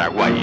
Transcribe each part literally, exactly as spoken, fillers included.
Paraguay.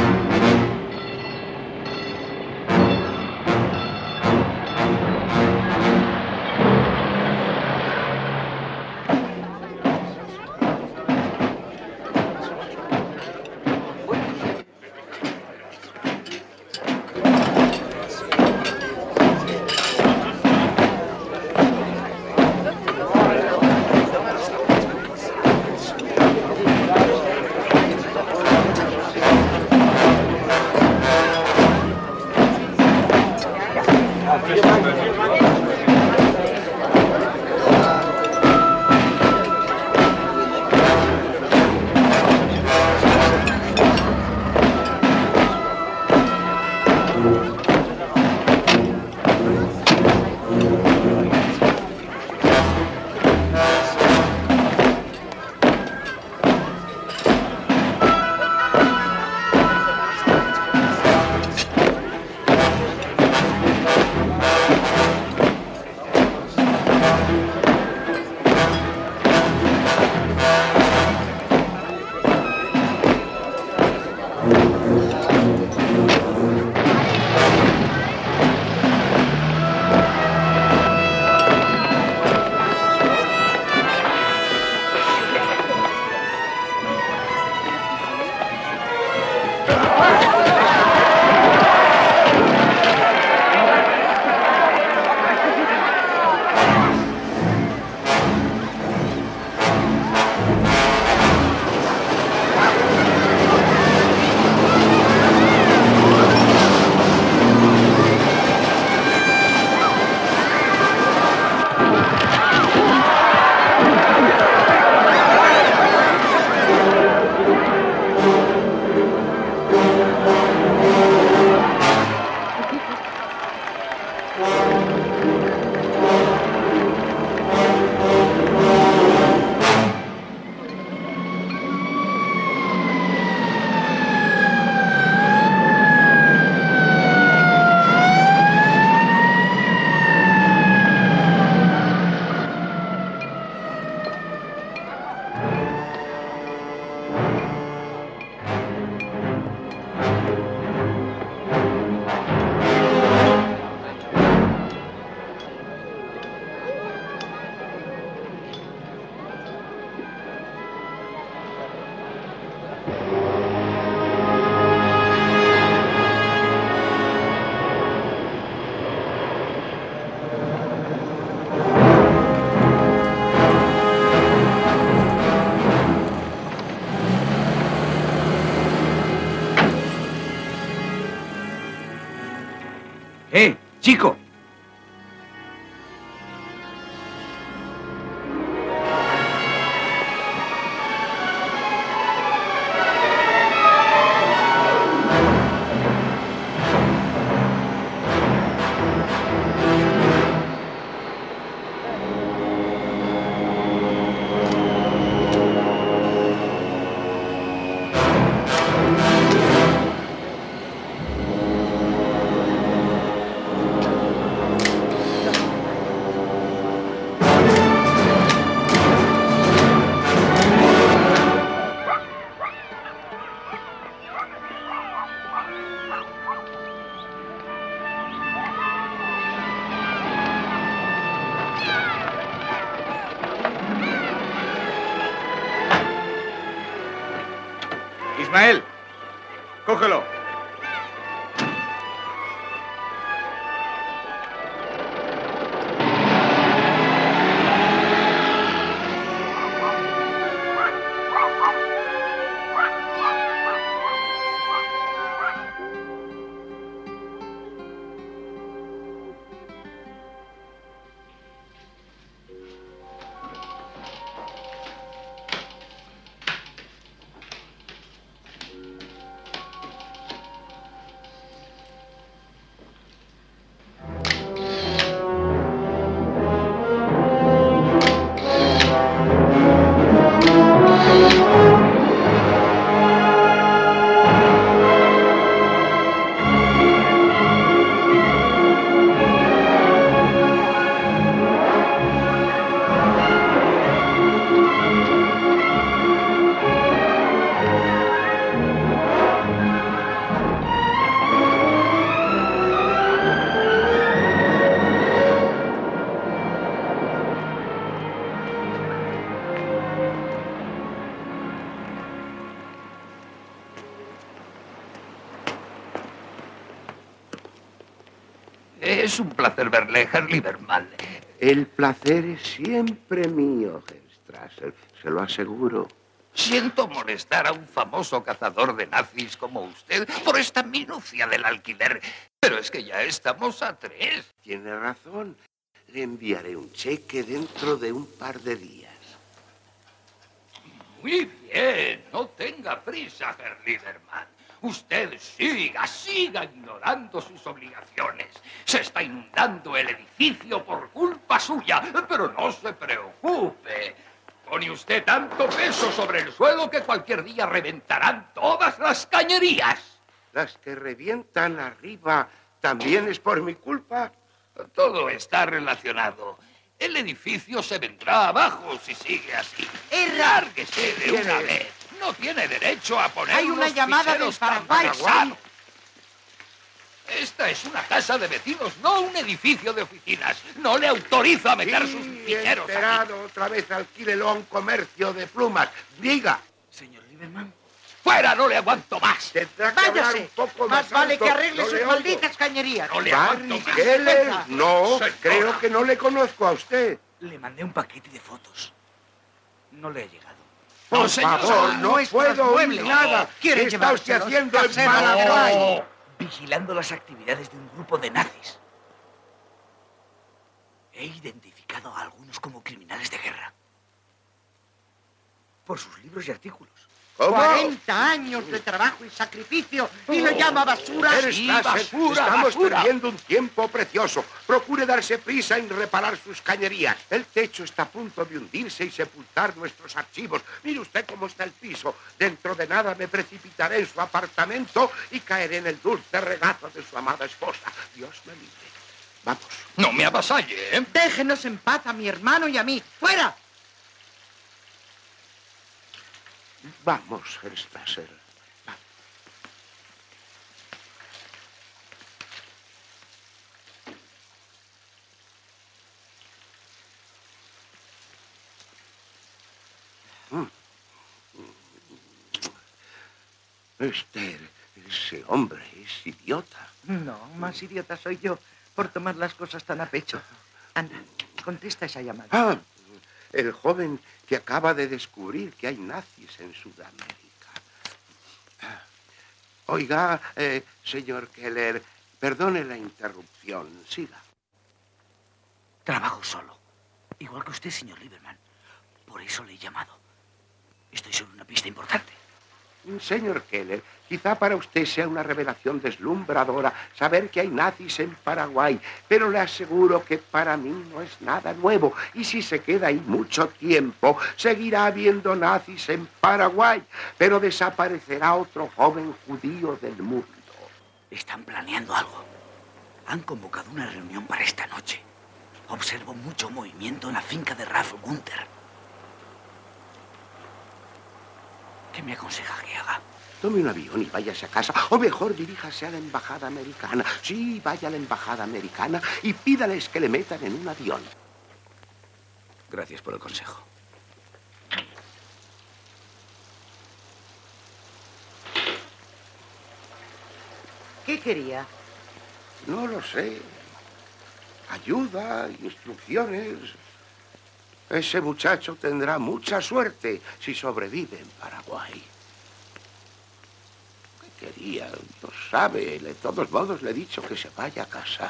¡Eh, chico! Ismael, cógelo. Es un placer verle, Herr Lieberman. El placer es siempre mío, Herr Strasser, se lo aseguro. Siento molestar a un famoso cazador de nazis como usted por esta minucia del alquiler, pero es que ya estamos a tres. Tiene razón. Le enviaré un cheque dentro de un par de días. Muy bien, no tenga prisa, Herr Lieberman. Usted siga, siga ignorando sus obligaciones. Se está inundando el edificio por culpa suya, pero no se preocupe. Pone usted tanto peso sobre el suelo que cualquier día reventarán todas las cañerías. Las que revientan arriba también es por mi culpa. Todo está relacionado. El edificio se vendrá abajo si sigue así. ¡Lárguese de una vez! No tiene derecho a poner Hay una unos llamada del ficheros tan Paraguay. pesados. Esta es una casa de vecinos, no un edificio de oficinas. No le autorizo a meter Sí, sus ficheros aquí. enterado, otra vez alquílelo a un comercio de plumas. Diga. Señor Lieberman. ¡Fuera! ¡No le aguanto más! Tendrá que hablar ¡Váyase! un poco más Más vale alto. que arregle No sus le oigo. malditas cañerías. No le aguanto Barry más. Keller, no, Señora. creo que no le conozco a usted. Le mandé un paquete de fotos. No le ha llegado. Por No, señora. favor, no Nuestros puedo oír muebles. nada. ¿Quiere ¿Qué está usted llevárselos? haciendo en Casero Paraguay? ladrón. Vigilando las actividades de un grupo de nazis. He identificado a algunos como criminales de guerra. Por sus libros y artículos. ¿Cómo? cuarenta años de trabajo y sacrificio y lo llama basura. Herr Sí, Strasser, basura, estamos basura. perdiendo un tiempo precioso. Procure darse prisa en reparar sus cañerías. El techo está a punto de hundirse y sepultar nuestros archivos. Mire usted cómo está el piso. Dentro de nada me precipitaré en su apartamento y caeré en el dulce regazo de su amada esposa. Dios me libre. Vamos. No me avasalle, ¿eh? Déjenos en paz a mi hermano y a mí. ¡Fuera! Vamos, Herr Strasser. Vamos. Mm. Esther, ese hombre es idiota. No, más idiota soy yo por tomar las cosas tan a pecho. Anda, contesta esa llamada. Ah, el joven que acaba de descubrir que hay nazis en Sudamérica. Oiga, eh, señor Keller, perdone la interrupción. Siga. Trabajo solo. Igual que usted, señor Lieberman. Por eso le he llamado. Estoy sobre una pista importante. Señor Keller, quizá para usted sea una revelación deslumbradora saber que hay nazis en Paraguay, pero le aseguro que para mí no es nada nuevo. Y si se queda ahí mucho tiempo, seguirá habiendo nazis en Paraguay, pero desaparecerá otro joven judío del mundo. Están planeando algo. Han convocado una reunión para esta noche. Observo mucho movimiento en la finca de Ralph Gunther. ¿Qué me aconseja que haga? Tome un avión y váyase a casa, o mejor diríjase a la embajada americana. Sí, vaya a la embajada americana y pídales que le metan en un avión. Gracias por el consejo. ¿Qué quería? No lo sé. Ayuda, instrucciones. Ese muchacho tendrá mucha suerte si sobrevive en Paraguay. ¿Qué quería? No sabe. De todos modos le he dicho que se vaya a casa.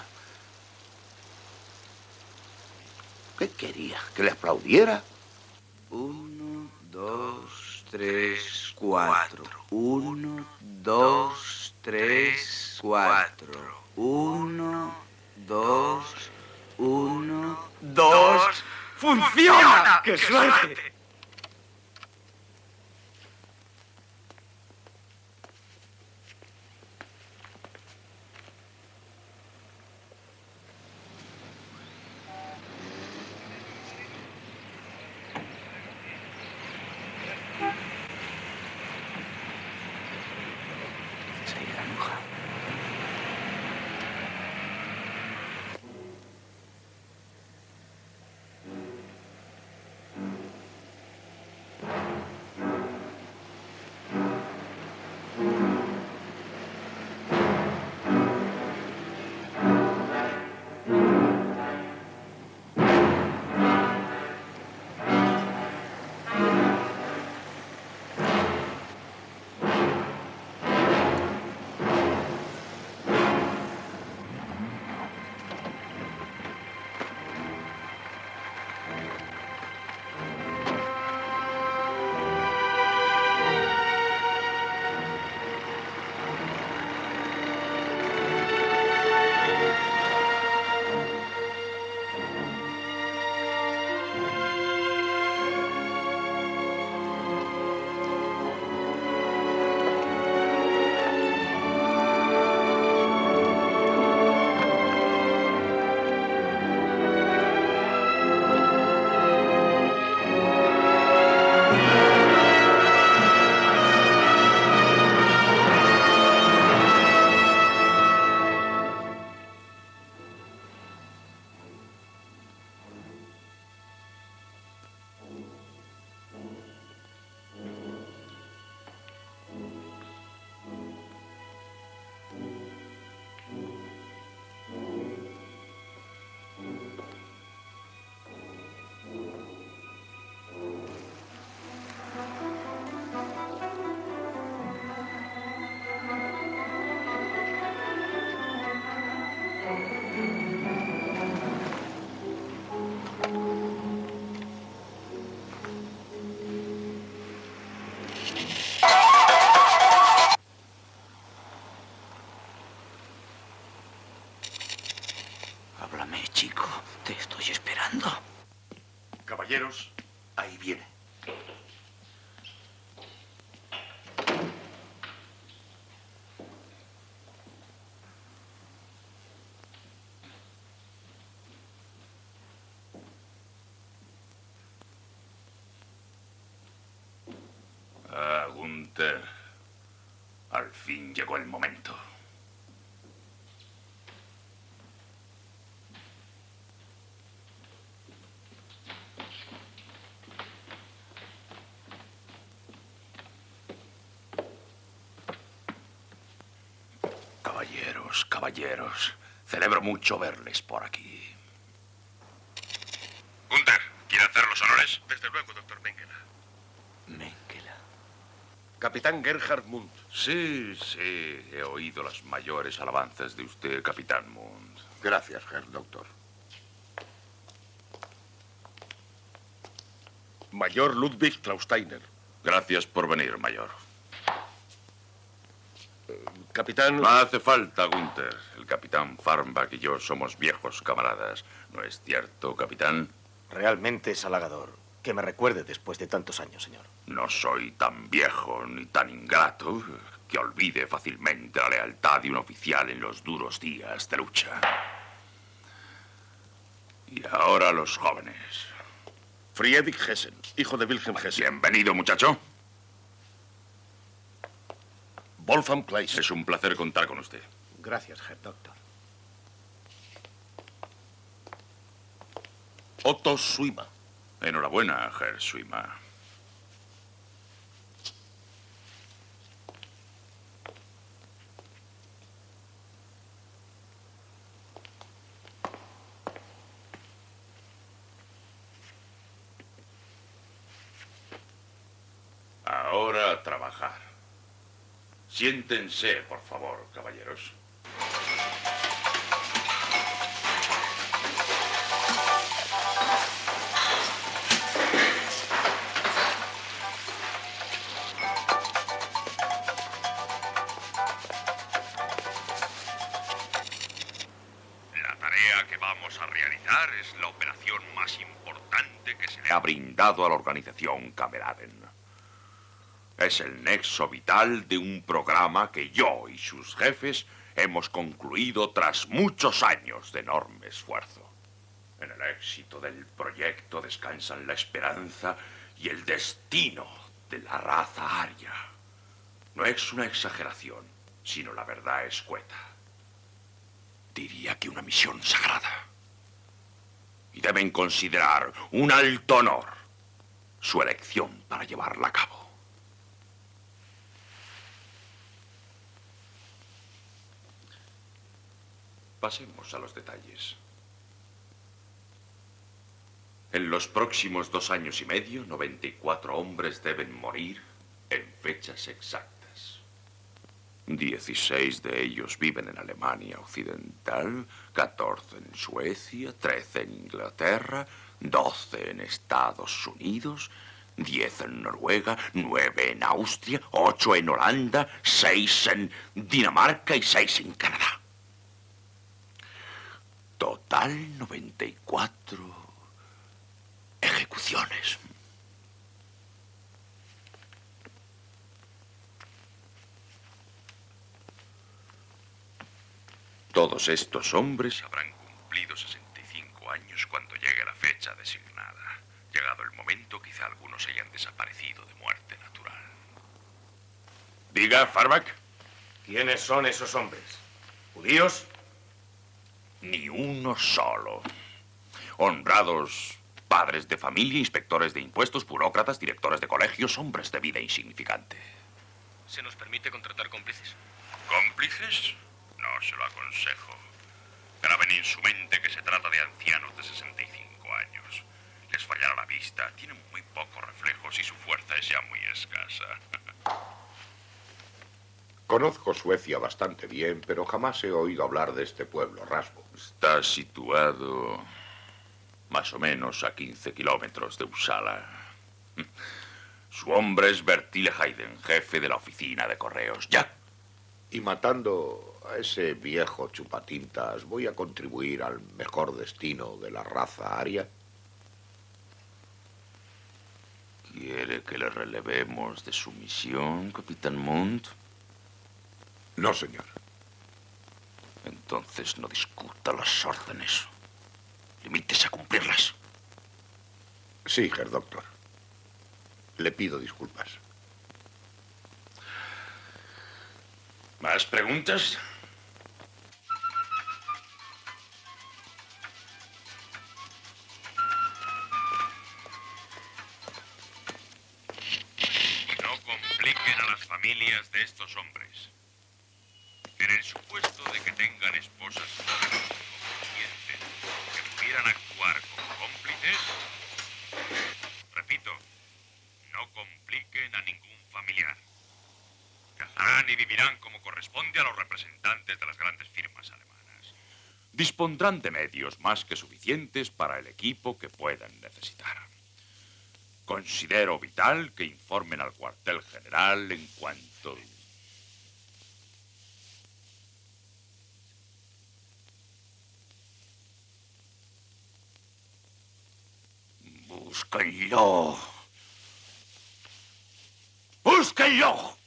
¿Qué quería? ¿Que le aplaudiera? Uno, dos, tres, cuatro. Uno, dos, tres, cuatro. Uno, dos, uno, dos. ¡Funciona! ¡Qué suerte! Sí, granuja. Caballeros, ahí viene. Ah, Gunther. Al fin llegó el momento. Caballeros, caballeros. Celebro mucho verles por aquí. Gunther, ¿quiere hacer los honores? Desde luego, doctor Mengele. Mengele. Capitán Gerhard Mund. Sí, sí, he oído las mayores alabanzas de usted, Capitán Mund. Gracias, Herr Doctor. Mayor Ludwig Klausteiner. Gracias por venir, mayor. Capitán... No hace falta, Gunther. El capitán Farmbach y yo somos viejos camaradas. ¿No es cierto, capitán? Realmente es halagador que me recuerde después de tantos años, señor. No soy tan viejo ni tan ingrato que olvide fácilmente la lealtad de un oficial en los duros días de lucha. Y ahora los jóvenes. Friedrich Hessen, hijo de Wilhelm Hessen. Bienvenido, muchacho. Wolfram Kleist. Es un placer contar con usted. Gracias, Herr Doctor. Otto Suima. Enhorabuena, Herr Suima. Ahora a trabajar. Siéntense, por favor, caballeros. La tarea que vamos a realizar es la operación más importante que se le ha brindado a la organización Kameraden. Es el nexo vital de un programa que yo y sus jefes hemos concluido tras muchos años de enorme esfuerzo. En el éxito del proyecto descansan la esperanza y el destino de la raza aria. No es una exageración, sino la verdad escueta. Diría que una misión sagrada. Y deben considerar un alto honor su elección para llevarla a cabo. Pasemos a los detalles. En los próximos dos años y medio, noventa y cuatro hombres deben morir en fechas exactas. dieciséis de ellos viven en Alemania Occidental, catorce en Suecia, trece en Inglaterra, doce en Estados Unidos, diez en Noruega, nueve en Austria, ocho en Holanda, seis en Dinamarca y seis en Canadá. Total noventa y cuatro ejecuciones. Todos estos hombres habrán cumplido sesenta y cinco años cuando llegue la fecha designada. Llegado el momento, quizá algunos hayan desaparecido de muerte natural. Diga, Farmbach. ¿Quiénes son esos hombres? ¿Judíos? Ni uno solo. Honrados padres de familia, inspectores de impuestos, burócratas, directores de colegios, hombres de vida insignificante. ¿Se nos permite contratar cómplices? ¿Cómplices? No se lo aconsejo. Graben en su mente que se trata de ancianos de sesenta y cinco años. Les fallará la vista, tienen muy pocos reflejos y su fuerza es ya muy escasa. Conozco Suecia bastante bien, pero jamás he oído hablar de este pueblo, Rasbo. Está situado más o menos a quince kilómetros de Uppsala. Su hombre es Bertile Hayden, jefe de la oficina de correos. Ya. Y matando a ese viejo chupatintas, ¿voy a contribuir al mejor destino de la raza aria? ¿Quiere que le relevemos de su misión, Capitán Mont? No, señor. Entonces no discuta las órdenes. Limítese a cumplirlas. Sí, Herr Doctor. Le pido disculpas. ¿Más preguntas? No compliquen a las familias de estos hombres. En el supuesto de que tengan esposas jóvenes o conscientes que pudieran actuar como cómplices, repito, no compliquen a ningún familiar. Cazarán y vivirán como corresponde a los representantes de las grandes firmas alemanas. Dispondrán de medios más que suficientes para el equipo que puedan necesitar. Considero vital que informen al cuartel general en cuanto... ¡Búsquenlo! ¡Búsquenlo!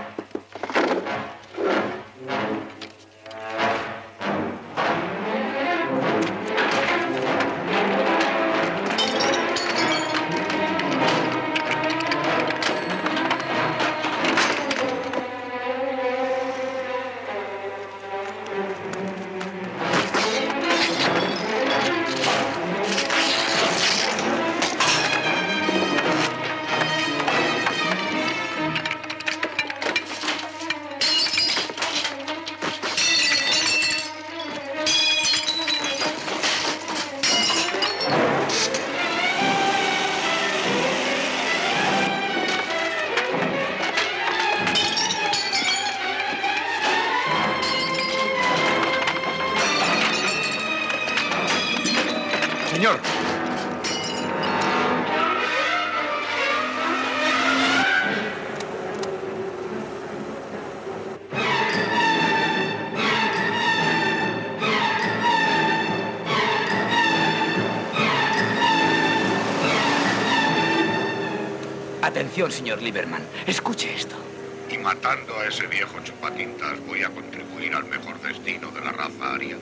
Señor. Atención, señor Lieberman. Escuche esto. Y matando a ese viejo chupatintas voy a contribuir al mejor destino de la raza aria.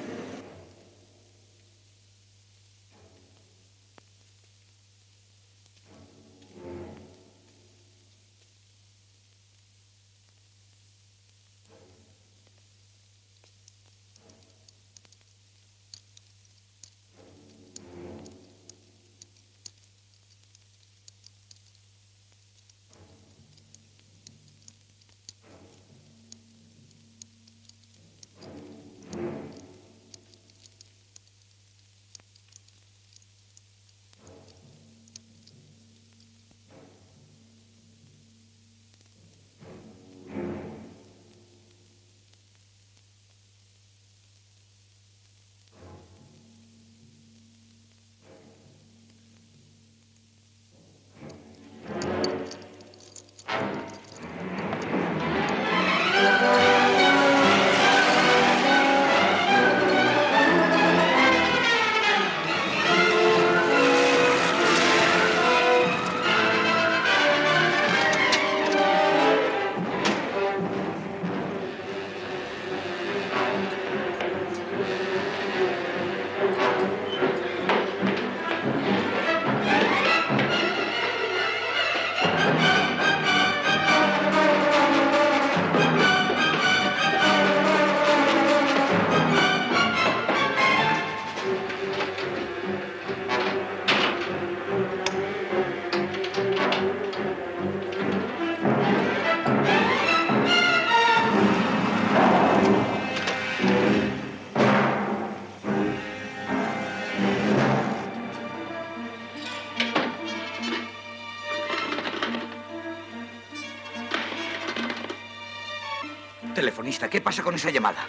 Telefonista, ¿qué pasa con esa llamada?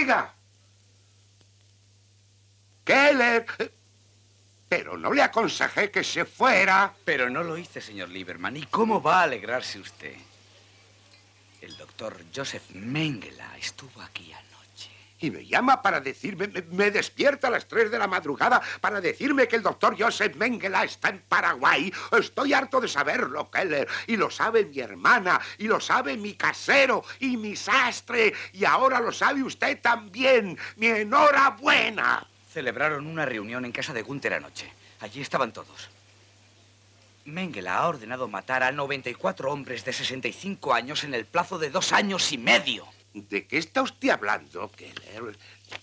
Siga. Keller. Pero no le aconsejé que se fuera. Pero no lo hice, señor Lieberman. ¿Y cómo va a alegrarse usted? El doctor Joseph Mengele estuvo aquí anoche. Y me llama para decirme, me, me despierta a las tres de la madrugada para decirme que el doctor Joseph Mengele está en Paraguay. Estoy harto de saberlo, Keller. Y lo sabe mi hermana, y lo sabe mi casero, y mi sastre. Y ahora lo sabe usted también. ¡Mi enhorabuena! Celebraron una reunión en casa de Gunther anoche. Allí estaban todos. Mengele ha ordenado matar a noventa y cuatro hombres de sesenta y cinco años en el plazo de dos años y medio. ¿De qué está usted hablando, Keller?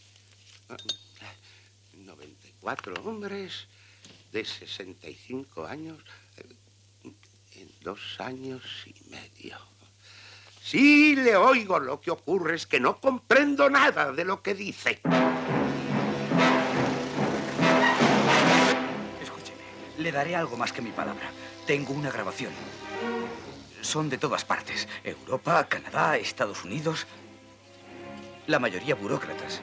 noventa y cuatro hombres de sesenta y cinco años en dos años y medio. Sí, le oigo. Lo que ocurre es que no comprendo nada de lo que dice. Escúcheme, le daré algo más que mi palabra. Tengo una grabación. Son de todas partes. Europa, Canadá, Estados Unidos. La mayoría burócratas.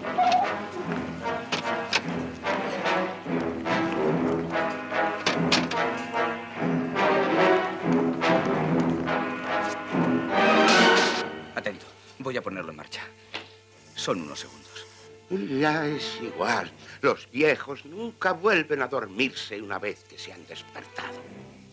Atento. Voy a ponerlo en marcha. Son unos segundos. Ya es igual. Los viejos nunca vuelven a dormirse una vez que se han despertado.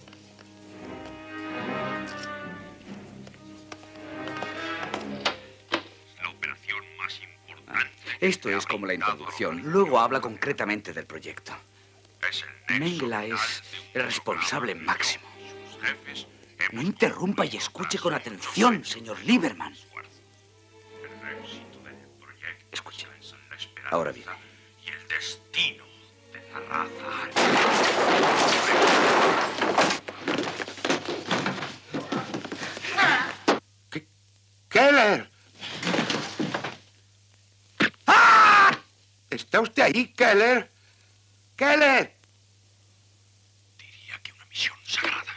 Esto es como la introducción. Luego habla concretamente del proyecto. Mengele es el responsable máximo. No interrumpa y escuche con atención, señor Lieberman. Escuche. Ahora bien. Y el destino de la raza. ¡Keller! ¡Ah! ¿Está usted ahí, Keller? ¡Keller! Diría que una misión sagrada.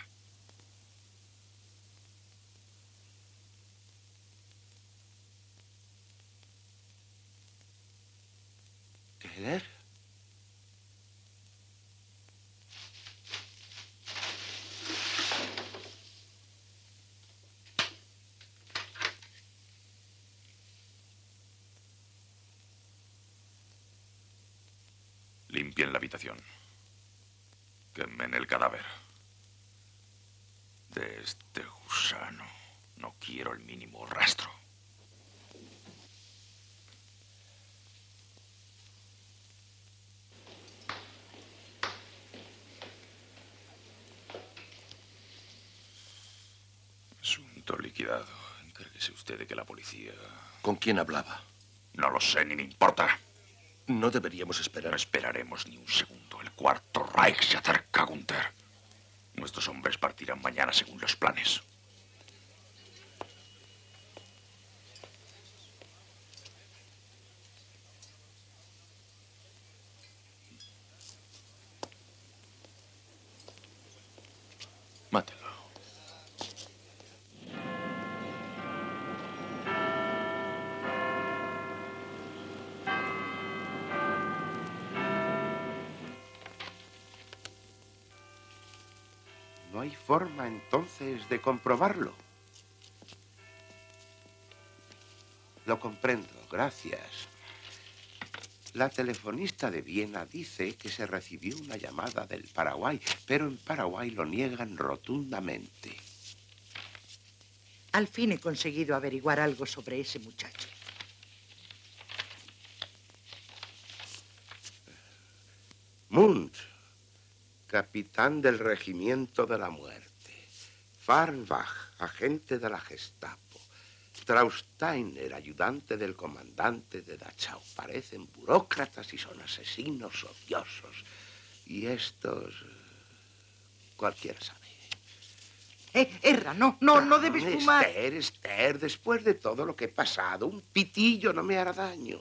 ¿Keller? Limpien la habitación. Quemen el cadáver. De este gusano no quiero el mínimo rastro. Asunto liquidado. Encárguese usted de que la policía... ¿Con quién hablaba? No lo sé ni me importa. No deberíamos esperar. No esperaremos ni un segundo. El cuarto Reich se acerca, Gunther. Nuestros hombres partirán mañana según los planes. Mátelo. No hay forma entonces de comprobarlo. Lo comprendo, gracias. La telefonista de Viena dice que se recibió una llamada del Paraguay, pero en Paraguay lo niegan rotundamente. Al fin he conseguido averiguar algo sobre ese muchacho. Mundt, capitán del Regimiento de la Muerte. Farnbach, agente de la Gestapo. Trausteiner, ayudante del comandante de Dachau. Parecen burócratas y son asesinos odiosos. Y estos... cualquiera sabe. Eh, Erra, no, no, no debes fumar. Esther, Esther, después de todo lo que he pasado, un pitillo no me hará daño.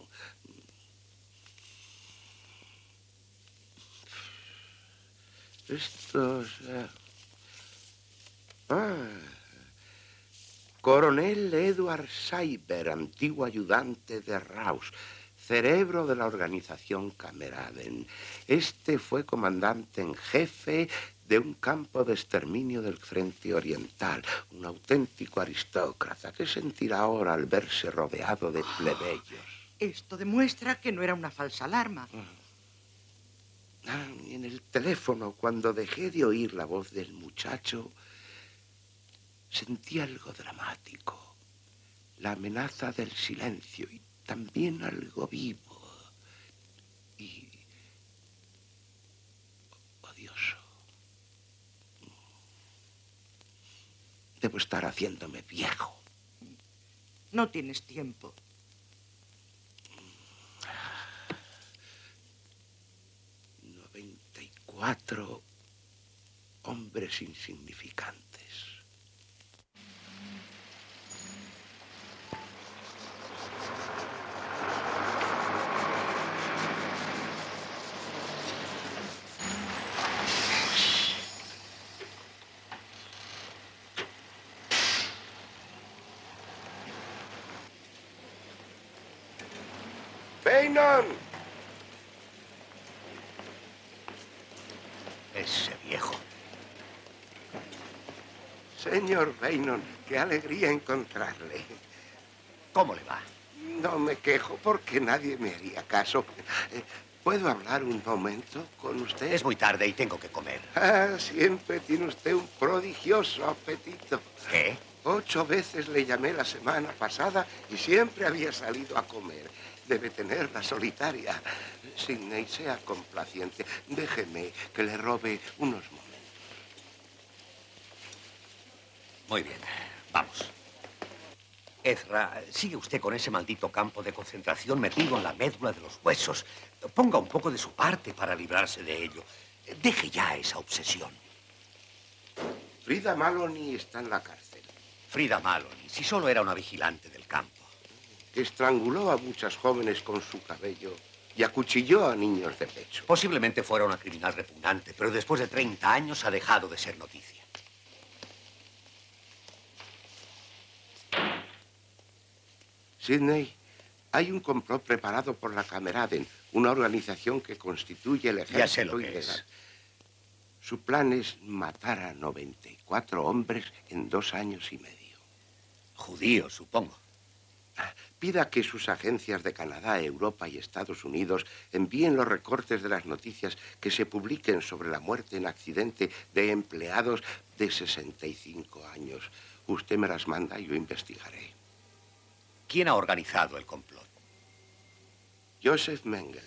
Estos... eh, Ah, Coronel Edward Cyber, antiguo ayudante de Raus, cerebro de la organización Kameraden. Este fue comandante en jefe de un campo de exterminio del Frente Oriental, un auténtico aristócrata. ¿Qué sentirá ahora al verse rodeado de plebeyos? Esto demuestra que no era una falsa alarma. Ah, en el teléfono, cuando dejé de oír la voz del muchacho, sentí algo dramático, la amenaza del silencio y también algo vivo y odioso. Debo estar haciéndome viejo. No tienes tiempo. noventa y cuatro hombres insignificantes. ¡Beynon! Ese viejo. Señor Beynon, qué alegría encontrarle. ¿Cómo le va? No me quejo porque nadie me haría caso. Eh, ¿Puedo hablar un momento con usted? Es muy tarde y tengo que comer. Ah, siempre tiene usted un prodigioso apetito. ¿Qué? Ocho veces le llamé la semana pasada y siempre había salido a comer. Debe tenerla solitaria. Sidney, sea complaciente. Déjeme que le robe unos momentos. Muy bien, vamos. Ezra, sigue usted con ese maldito campo de concentración metido en la médula de los huesos. Ponga un poco de su parte para librarse de ello. Deje ya esa obsesión. Frida Maloney está en la cárcel. Frida Maloney, si solo era una vigilante del campo. Que estranguló a muchas jóvenes con su cabello y acuchilló a niños de pecho. Posiblemente fuera una criminal repugnante, pero después de treinta años ha dejado de ser noticia. Sidney, hay un complot preparado por la Kameraden, una organización que constituye el ejército Ya sé lo que ilegal. es. Su plan es matar a noventa y cuatro hombres en dos años y medio. Judíos, supongo. Pida que sus agencias de Canadá, Europa y Estados Unidos envíen los recortes de las noticias que se publiquen sobre la muerte en accidente de empleados de sesenta y cinco años. Usted me las manda y yo investigaré. ¿Quién ha organizado el complot? Joseph Mengele.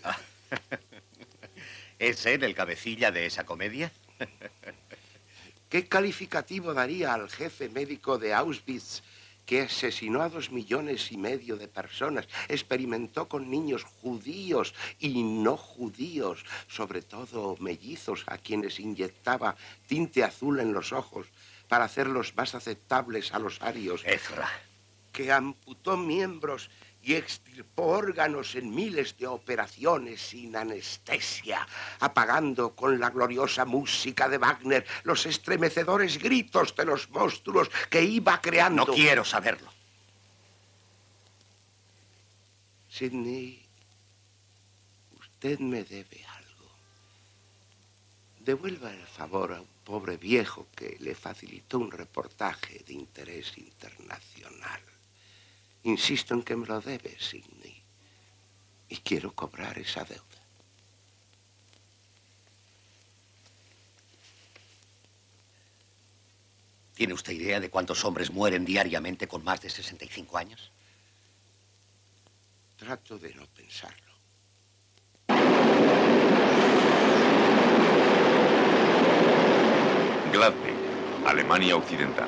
¿Es él el cabecilla de esa comedia? ¿Qué calificativo daría al jefe médico de Auschwitz, que asesinó a dos millones y medio de personas, experimentó con niños judíos y no judíos, sobre todo mellizos, a quienes inyectaba tinte azul en los ojos para hacerlos más aceptables a los arios? Ezra. Que amputó miembros y extirpó órganos en miles de operaciones sin anestesia, apagando con la gloriosa música de Wagner los estremecedores gritos de los monstruos que iba creando. No quiero saberlo. Sidney, usted me debe algo. Devuelva el favor a un pobre viejo que le facilitó un reportaje de interés internacional. Insisto en que me lo debe, Sidney. Y quiero cobrar esa deuda. ¿Tiene usted idea de cuántos hombres mueren diariamente con más de sesenta y cinco años? Trato de no pensarlo. Gladbeck, Alemania Occidental.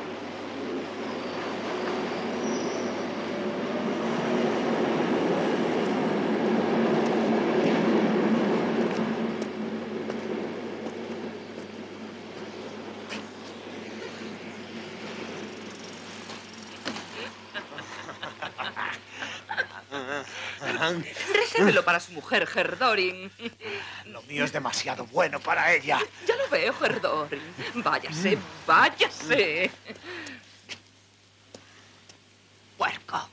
Resérvelo para su mujer, Herr-Doring. Lo mío es demasiado bueno para ella. Ya lo veo, Herr-Doring. Váyase, váyase. puerco.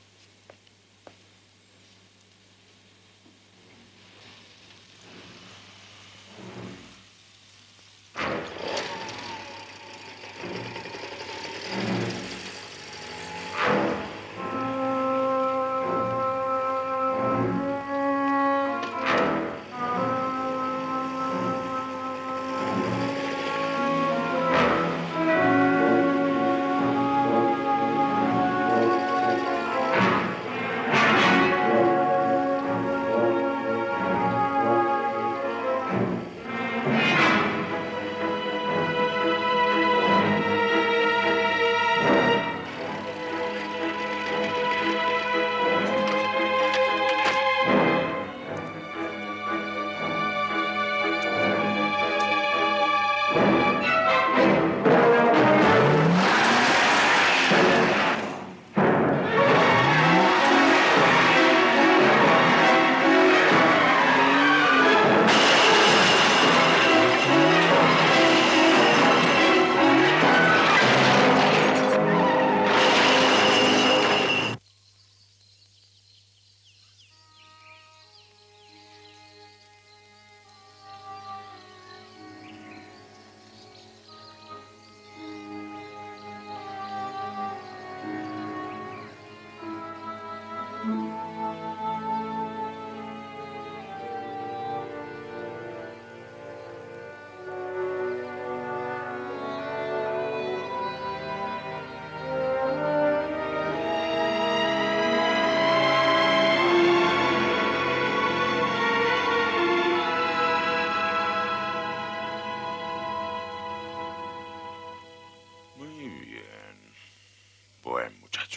Buen muchacho.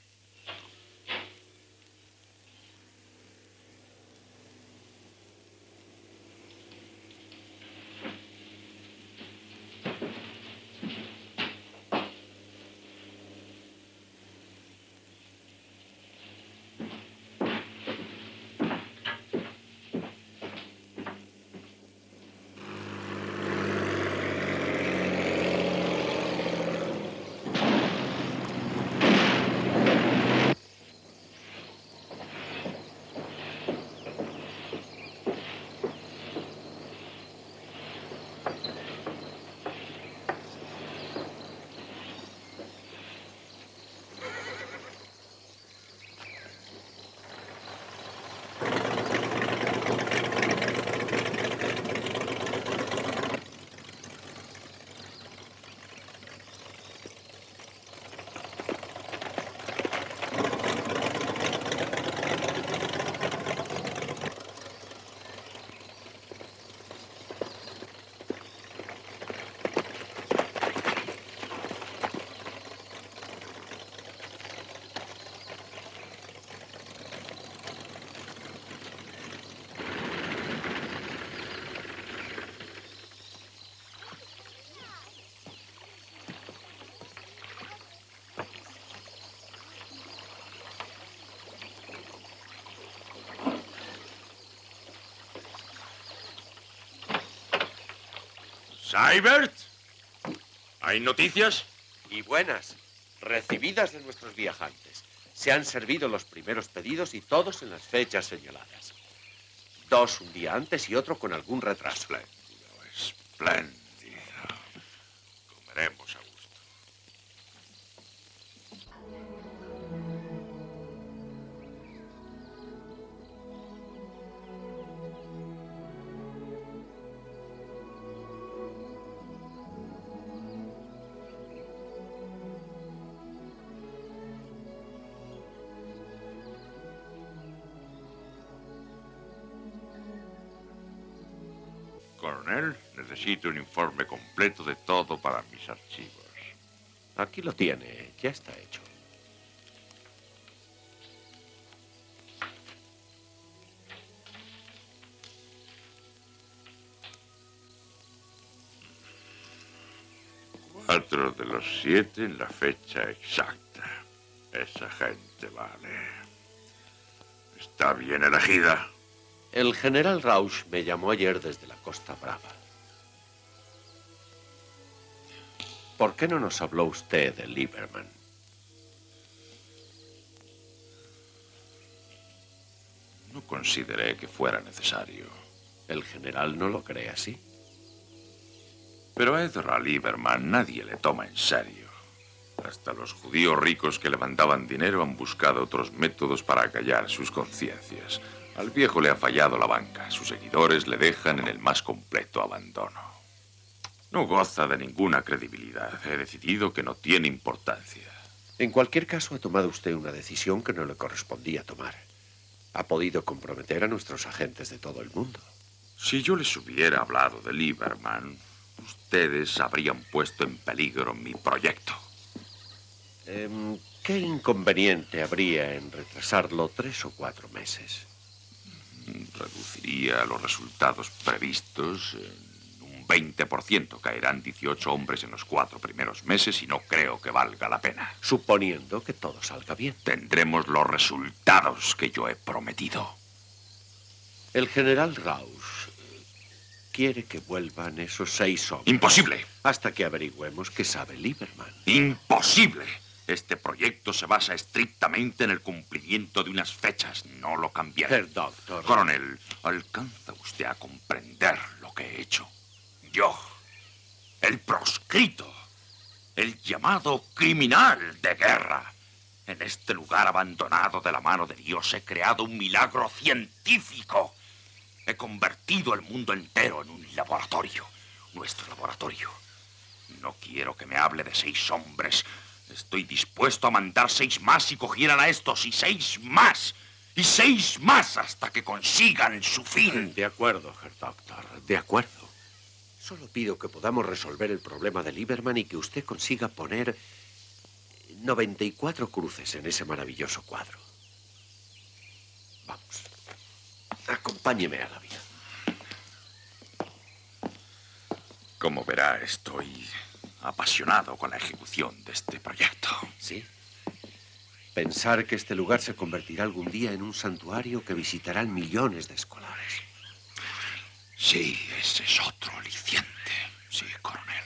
¿Seibert? ¿Hay noticias? Y buenas, recibidas de nuestros viajantes. Se han servido los primeros pedidos y todos en las fechas señaladas. Dos un día antes y otro con algún retraso. Espléndido, espléndido. Comeremos a gusto. Coronel, necesito un informe completo de todo para mis archivos. Aquí lo tiene, ya está hecho. Cuatro de los siete en la fecha exacta. Esa gente vale. Está bien elegida. El general Rausch me llamó ayer desde la Costa Brava. ¿Por qué no nos habló usted de Lieberman? No consideré que fuera necesario. El general no lo cree así. Pero a Ezra Lieberman nadie le toma en serio. Hasta los judíos ricos que levantaban dinero han buscado otros métodos para acallar sus conciencias. Al viejo le ha fallado la banca. Sus seguidores le dejan en el más completo abandono. No goza de ninguna credibilidad. He decidido que no tiene importancia. En cualquier caso, ha tomado usted una decisión que no le correspondía tomar. Ha podido comprometer a nuestros agentes de todo el mundo. Si yo les hubiera hablado de Lieberman, ustedes habrían puesto en peligro mi proyecto. Eh, ¿Qué inconveniente habría en retrasarlo tres o cuatro meses? Reduciría los resultados previstos en un veinte por ciento. Caerán dieciocho hombres en los cuatro primeros meses y no creo que valga la pena. Suponiendo que todo salga bien. Tendremos los resultados que yo he prometido. El general Rausch quiere que vuelvan esos seis hombres. ¡Imposible! Hasta que averigüemos qué sabe Lieberman. ¡Imposible! Este proyecto se basa estrictamente en el cumplimiento de unas fechas. No lo cambiaré. Herr Doctor. Coronel, ¿alcanza usted a comprender lo que he hecho? Yo, el proscrito, el llamado criminal de guerra. En este lugar abandonado de la mano de Dios he creado un milagro científico. He convertido el mundo entero en un laboratorio. Nuestro laboratorio. No quiero que me hable de seis hombres. Estoy dispuesto a mandar seis más si cogieran a estos, y seis más, y seis más hasta que consigan su fin. De acuerdo, Herr Doctor, de acuerdo. Solo pido que podamos resolver el problema de Lieberman y que usted consiga poner noventa y cuatro cruces en ese maravilloso cuadro. Vamos. Acompáñeme a la vía. Como verá, estoy apasionado con la ejecución de este proyecto. ¿Sí? Pensar que este lugar se convertirá algún día en un santuario que visitarán millones de escolares. Sí, ese es otro aliciente. Sí, coronel.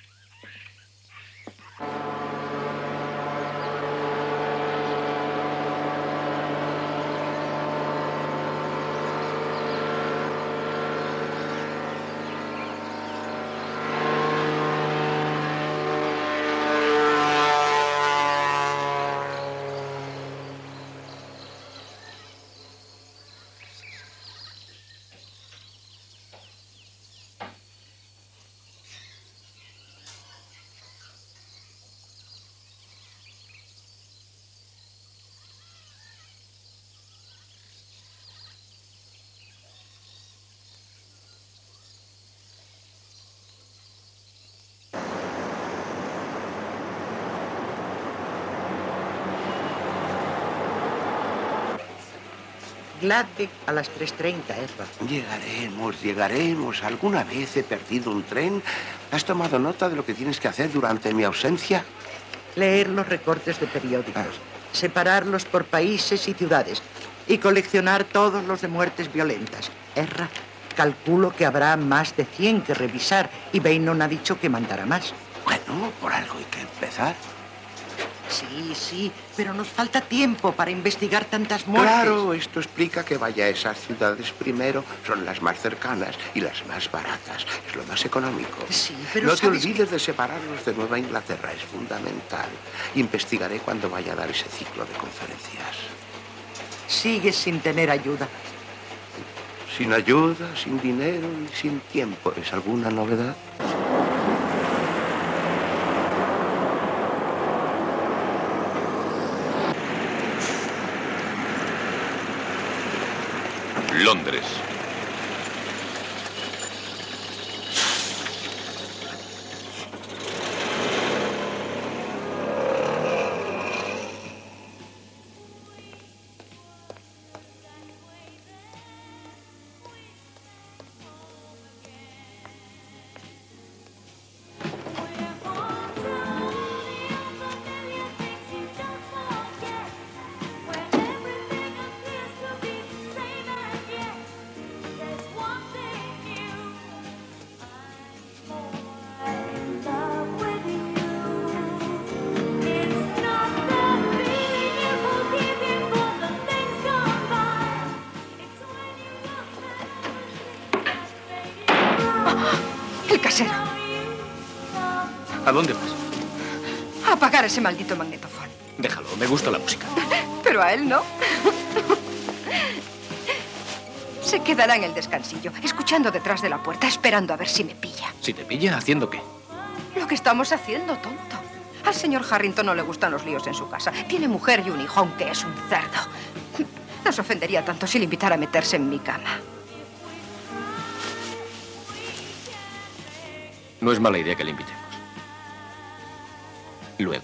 Gladbeck a las tres treinta, Ezra. Llegaremos, llegaremos. ¿Alguna vez he perdido un tren? ¿Has tomado nota de lo que tienes que hacer durante mi ausencia? Leer los recortes de periódicos, ah. separarlos por países y ciudades y coleccionar todos los de muertes violentas. Ezra, calculo que habrá más de cien que revisar y Beynon ha dicho que mandará más. Bueno, por algo hay que empezar. Sí, sí, pero nos falta tiempo para investigar tantas muertes. Claro, esto explica que vaya a esas ciudades primero. Son las más cercanas y las más baratas. Es lo más económico. Sí, pero no te ¿sabes olvides qué? de separarlos de Nueva Inglaterra. Es fundamental. Investigaré cuando vaya a dar ese ciclo de conferencias. Sigues sin tener ayuda. Sin ayuda, sin dinero y sin tiempo. ¿Es alguna novedad? Londres. casero. ¿A dónde vas? A apagar ese maldito magnetofón. Déjalo, me gusta la música. Pero a él no. Se quedará en el descansillo, escuchando detrás de la puerta, esperando a ver si me pilla. ¿Si te pilla, haciendo qué? Lo que estamos haciendo, tonto. Al señor Harrington no le gustan los líos en su casa. Tiene mujer y un hijo, aunque es un cerdo. Nos ofendería tanto si le invitara a meterse en mi cama. No es mala idea que le invitemos. Luego.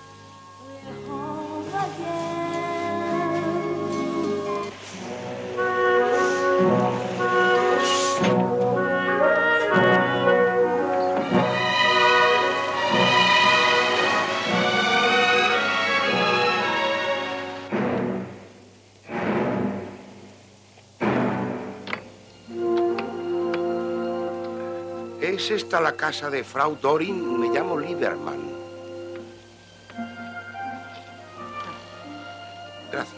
¿Es esta la casa de Frau Dorin? Me llamo Lieberman. Gracias.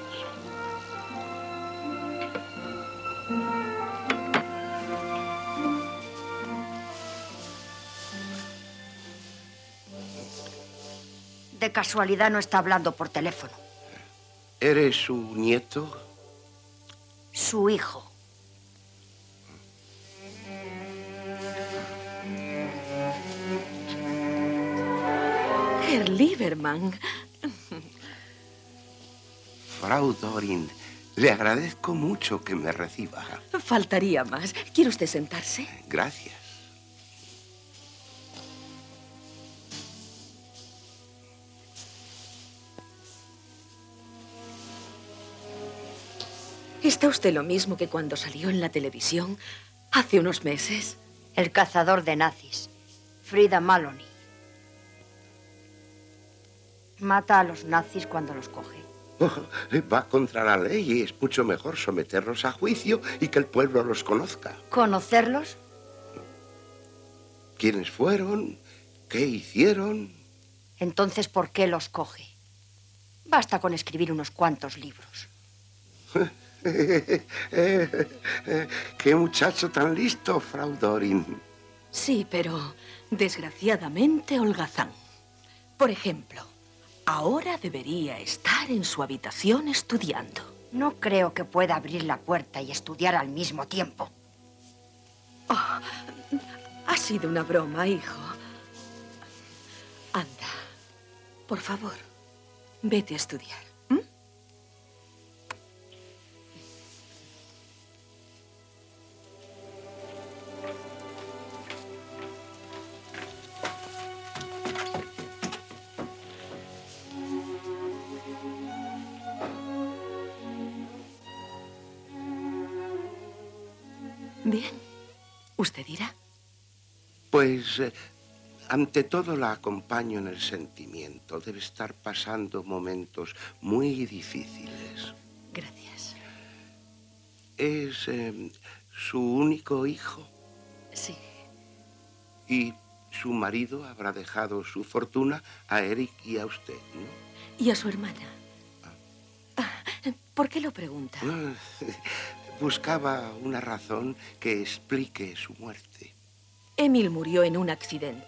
De casualidad no está hablando por teléfono. ¿Eres su nieto? Su hijo. Herr Lieberman. Frau Dorin, le agradezco mucho que me reciba. Faltaría más. ¿Quiere usted sentarse? Gracias. ¿Está usted lo mismo que cuando salió en la televisión hace unos meses? El cazador de nazis, Frida Maloney. Mata a los nazis cuando los coge. Oh, va contra la ley y es mucho mejor someterlos a juicio y que el pueblo los conozca. ¿Conocerlos? ¿Quiénes fueron? ¿Qué hicieron? Entonces, ¿por qué los coge? Basta con escribir unos cuantos libros. ¡Qué muchacho tan listo, Frau Dorin! Sí, pero desgraciadamente holgazán. Por ejemplo, ahora debería estar en su habitación estudiando. No creo que pueda abrir la puerta y estudiar al mismo tiempo. Oh, ha sido una broma, hijo. Anda, por favor, vete a estudiar. ¿Mm? Bien. ¿Usted dirá? Pues, eh, ante todo la acompaño en el sentimiento. Debe estar pasando momentos muy difíciles. Gracias. ¿Es eh, su único hijo? Sí. Y su marido habrá dejado su fortuna a Eric y a usted, ¿no? Y a su hermana. Ah, ¿por qué lo pregunta? Buscaba una razón que explique su muerte. Emil murió en un accidente.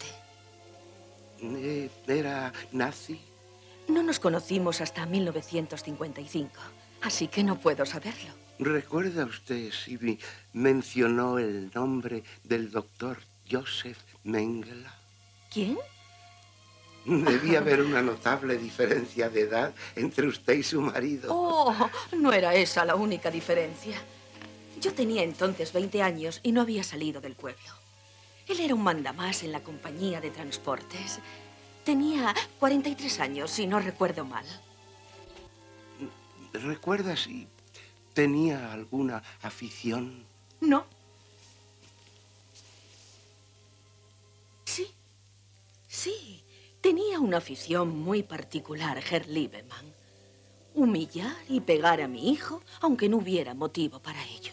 ¿Era nazi? No nos conocimos hasta mil novecientos cincuenta y cinco, así que no puedo saberlo. ¿Recuerda usted si mencionó el nombre del doctor Joseph Mengele? ¿Quién? Debía haber una notable diferencia de edad entre usted y su marido. Oh, no era esa la única diferencia. Yo tenía entonces veinte años y no había salido del pueblo. Él era un mandamás en la compañía de transportes. Tenía cuarenta y tres años, si no recuerdo mal. ¿Recuerda si tenía alguna afición? No. Sí, sí. Tenía una afición muy particular, Herr Lieberman. Humillar y pegar a mi hijo, aunque no hubiera motivo para ello.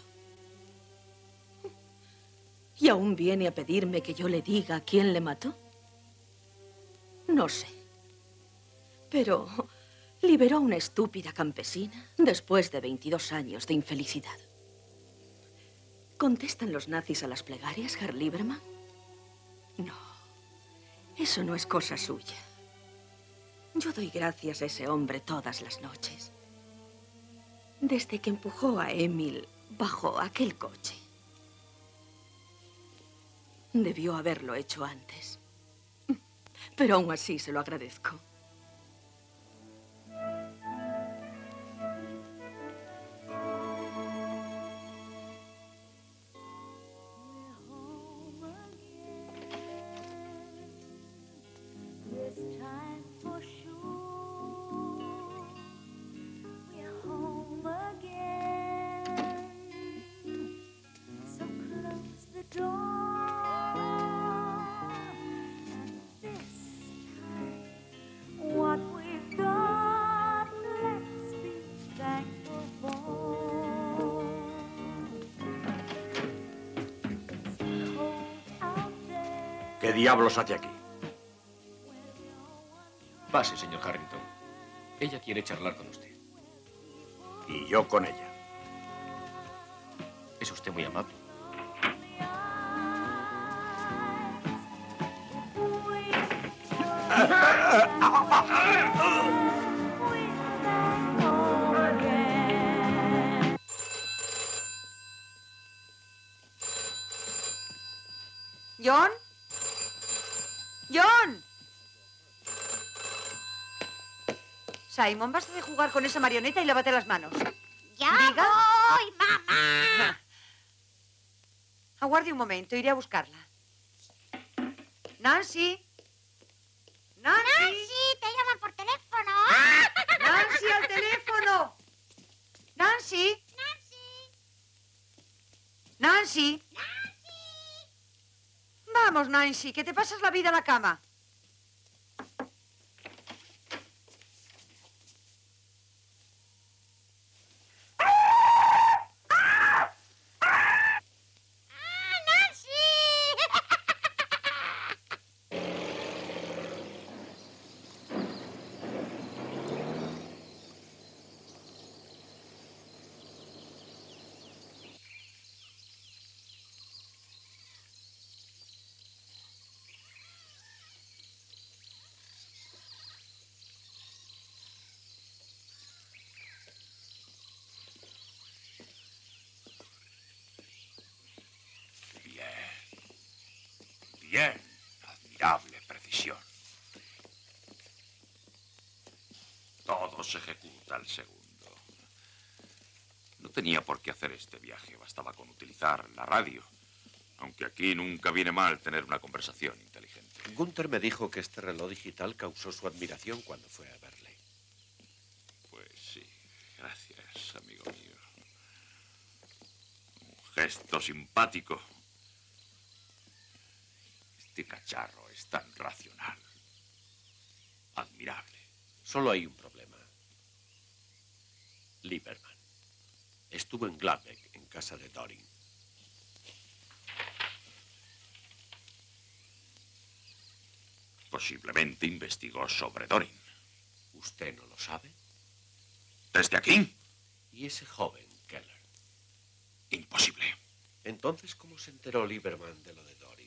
¿Y aún viene a pedirme que yo le diga quién le mató? No sé. Pero liberó a una estúpida campesina después de veintidós años de infelicidad. ¿Contestan los nazis a las plegarias, Herr Lieberman? No, eso no es cosa suya. Yo doy gracias a ese hombre todas las noches. Desde que empujó a Emil bajo aquel coche. Debió haberlo hecho antes. Pero aún así se lo agradezco. ¿Qué diablos hace aquí? Pase, señor Harrington. Ella quiere charlar con usted. Y yo con ella. Es usted muy amable. ¿John? ¡John! Simon, basta de jugar con esa marioneta y lávate las manos. ¡Ya ¿Diga? voy, mamá! Aguarde un momento, iré a buscarla. Nancy. Nancy. Nancy, te llaman por teléfono. Nancy, al teléfono. Nancy. Nancy. Nancy. Vamos, Nancy, que te pasas la vida en la cama. Bien, admirable precisión. Todo se ejecuta al segundo. No tenía por qué hacer este viaje, bastaba con utilizar la radio. Aunque aquí nunca viene mal tener una conversación inteligente. Gunther me dijo que este reloj digital causó su admiración cuando fue a verle. Pues sí, gracias, amigo mío. Un gesto simpático. Este cacharro es tan racional. Admirable. Solo hay un problema. Lieberman. Estuvo en Gladbeck, en casa de Doring. Posiblemente investigó sobre Doring. ¿Usted no lo sabe? ¿Desde aquí? ¿Y ese joven, Keller? Imposible. Entonces, ¿cómo se enteró Lieberman de lo de Doring?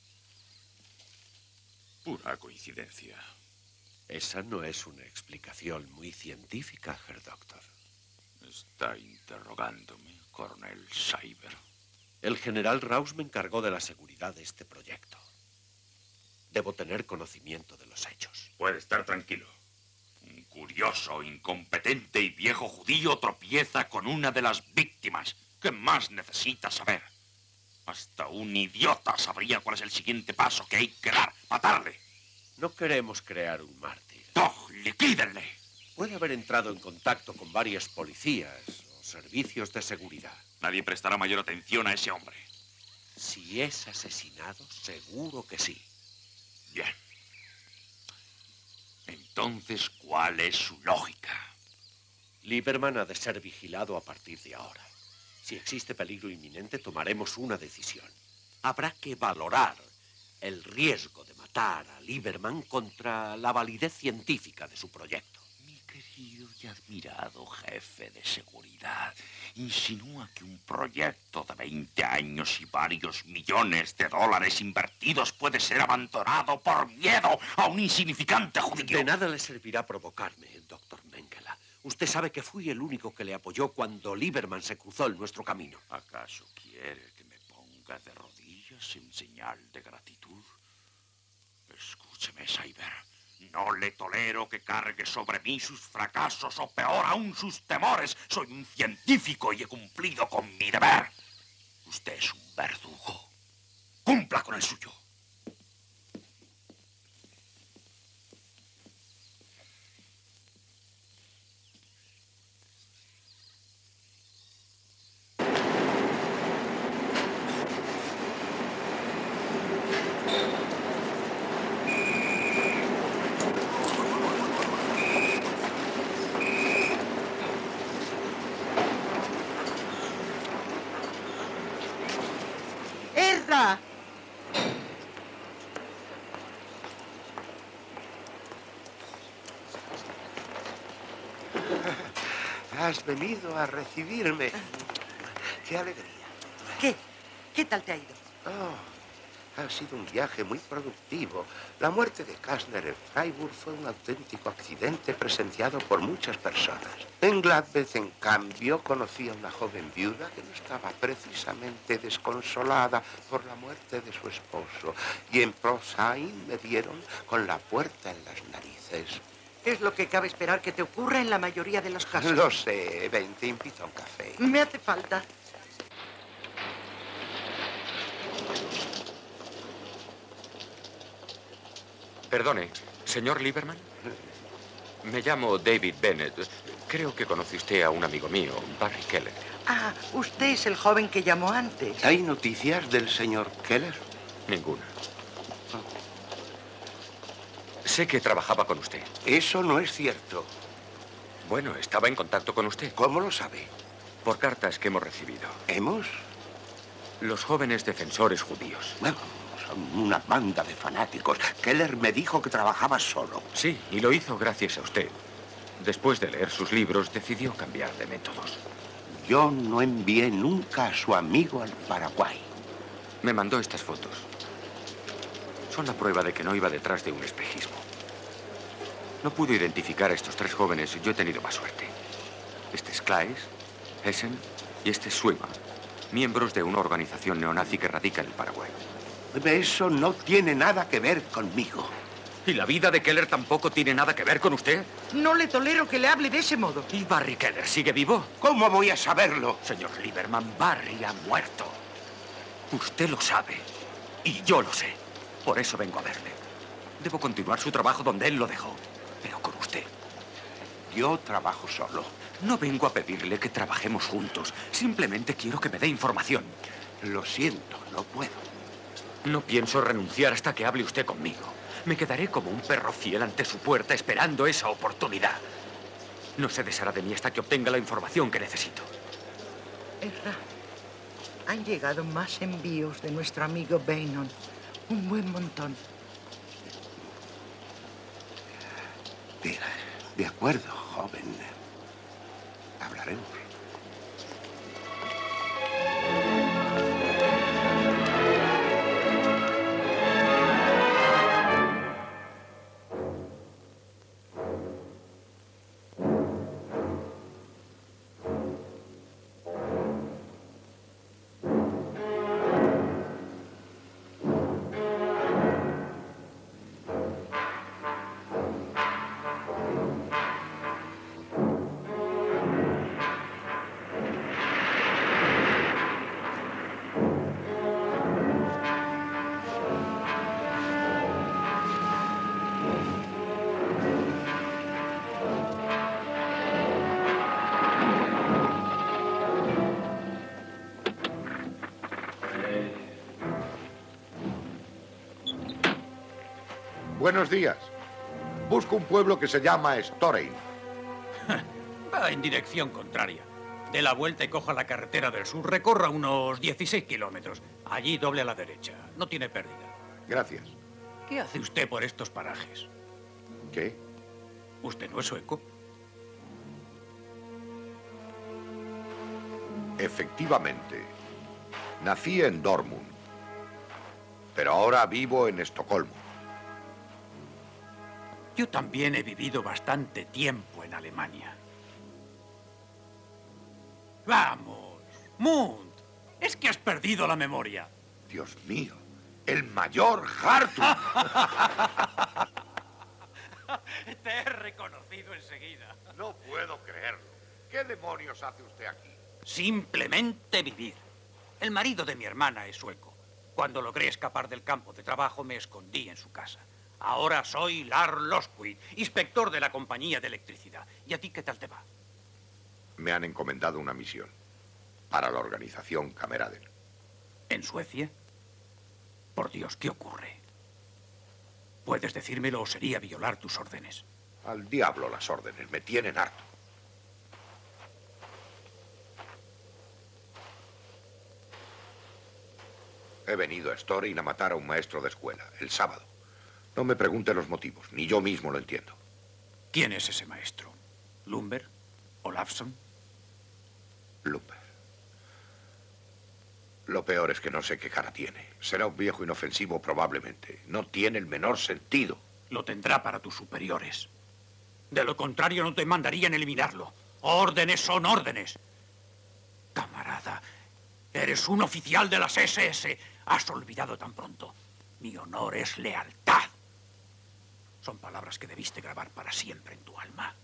Pura coincidencia. Esa no es una explicación muy científica, Herr Doctor. Está interrogándome, coronel Cyber. El general Raus me encargó de la seguridad de este proyecto. Debo tener conocimiento de los hechos. Puede estar tranquilo. Un curioso, incompetente y viejo judío tropieza con una de las víctimas. ¿Qué más necesita saber? Hasta un idiota sabría cuál es el siguiente paso que hay que dar. Matarle. No queremos crear un mártir. ¡No! ¡Liquídenle! Puede haber entrado en contacto con varias policías o servicios de seguridad. Nadie prestará mayor atención a ese hombre. Si es asesinado, seguro que sí. Bien. Entonces, ¿cuál es su lógica? Lieberman ha de ser vigilado a partir de ahora. Si existe peligro inminente, tomaremos una decisión. Habrá que valorar el riesgo de matar a Lieberman contra la validez científica de su proyecto. Mi querido y admirado jefe de seguridad insinúa que un proyecto de veinte años y varios millones de dólares invertidos puede ser abandonado por miedo a un insignificante judío. De nada le servirá provocarme, doctor Mengele. Usted sabe que fui el único que le apoyó cuando Lieberman se cruzó en nuestro camino. ¿Acaso quiere que me ponga de rodillas en señal de gratitud? Escúcheme, Cyber. No le tolero que cargue sobre mí sus fracasos o peor aún sus temores. Soy un científico y he cumplido con mi deber. Usted es un verdugo. Cumpla con el suyo. ¡Ezra! Has venido a recibirme. ¡Qué alegría! ¿Qué? ¿Qué tal te ha ido? Oh, ha sido un viaje muy productivo. La muerte de Kastner en Freiburg fue un auténtico accidente presenciado por muchas personas. En Gladbach, en cambio, conocí a una joven viuda que no estaba precisamente desconsolada por la muerte de su esposo. Y en Prosheim me dieron con la puerta en las narices. Es lo que cabe esperar que te ocurra en la mayoría de los casos. Lo sé. Ven, te invito a un café. Me hace falta. Perdone, ¿señor Lieberman? Me llamo David Bennett. Creo que conoce usted a un amigo mío, Barry Keller. Ah, usted es el joven que llamó antes. ¿Hay noticias del señor Keller? Ninguna. Sé que trabajaba con usted. Eso no es cierto. Bueno, estaba en contacto con usted. ¿Cómo lo sabe? Por cartas que hemos recibido. ¿Hemos? Los jóvenes defensores judíos. Bueno, son una banda de fanáticos. Keller me dijo que trabajaba solo. Sí, y lo hizo gracias a usted. Después de leer sus libros, decidió cambiar de métodos. Yo no envié nunca a su amigo al Paraguay. Me mandó estas fotos. Son la prueba de que no iba detrás de un espejismo. No pude identificar a estos tres jóvenes y yo he tenido más suerte. Este es Claes, Hessen y este es Schwimmer, miembros de una organización neonazi que radica en el Paraguay. Eso no tiene nada que ver conmigo. ¿Y la vida de Keller tampoco tiene nada que ver con usted? No le tolero que le hable de ese modo. ¿Y Barry Keller sigue vivo? ¿Cómo voy a saberlo? Señor Lieberman, Barry ha muerto. Usted lo sabe. Y yo lo sé. Por eso vengo a verle. Debo continuar su trabajo donde él lo dejó. Pero con usted. Yo trabajo solo. No vengo a pedirle que trabajemos juntos. Simplemente quiero que me dé información. Lo siento, no puedo. No pienso renunciar hasta que hable usted conmigo. Me quedaré como un perro fiel ante su puerta esperando esa oportunidad. No se deshará de mí hasta que obtenga la información que necesito. Ezra, han llegado más envíos de nuestro amigo Beynon. Un buen montón. De, de acuerdo, joven. Hablaremos. Buenos días. Busco un pueblo que se llama Storein. Va en dirección contraria. Dé la vuelta y coja la carretera del sur. Recorra unos dieciséis kilómetros. Allí doble a la derecha. No tiene pérdida. Gracias. ¿Qué hace usted por estos parajes? ¿Qué? ¿Usted no es sueco? Efectivamente. Nací en Dortmund, pero ahora vivo en Estocolmo. Yo también he vivido bastante tiempo en Alemania. Vamos, Mund, es que has perdido la memoria. Dios mío, el mayor Hartung. Te he reconocido enseguida. No puedo creerlo. ¿Qué demonios hace usted aquí? Simplemente vivir. El marido de mi hermana es sueco. Cuando logré escapar del campo de trabajo, me escondí en su casa. Ahora soy Lars Losquid, inspector de la compañía de electricidad. ¿Y a ti qué tal te va? Me han encomendado una misión para la organización Kameraden. ¿En Suecia? Por Dios, ¿qué ocurre? ¿Puedes decírmelo o sería violar tus órdenes? Al diablo las órdenes, me tienen harto. He venido a Storin a matar a un maestro de escuela, el sábado. No me pregunte los motivos, ni yo mismo lo entiendo. ¿Quién es ese maestro? ¿Lumber? ¿Olafsson? Lumber. Lo peor es que no sé qué cara tiene. Será un viejo inofensivo probablemente. No tiene el menor sentido. Lo tendrá para tus superiores. De lo contrario, no te mandarían eliminarlo. Órdenes son órdenes. Camarada, eres un oficial de las ese ese. Has olvidado tan pronto. Mi honor es lealtad. Son palabras que debiste grabar para siempre en tu alma.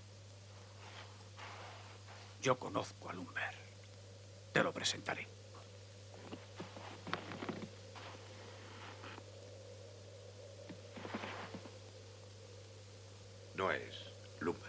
Yo conozco a Lumber. Te lo presentaré. No es Lumber.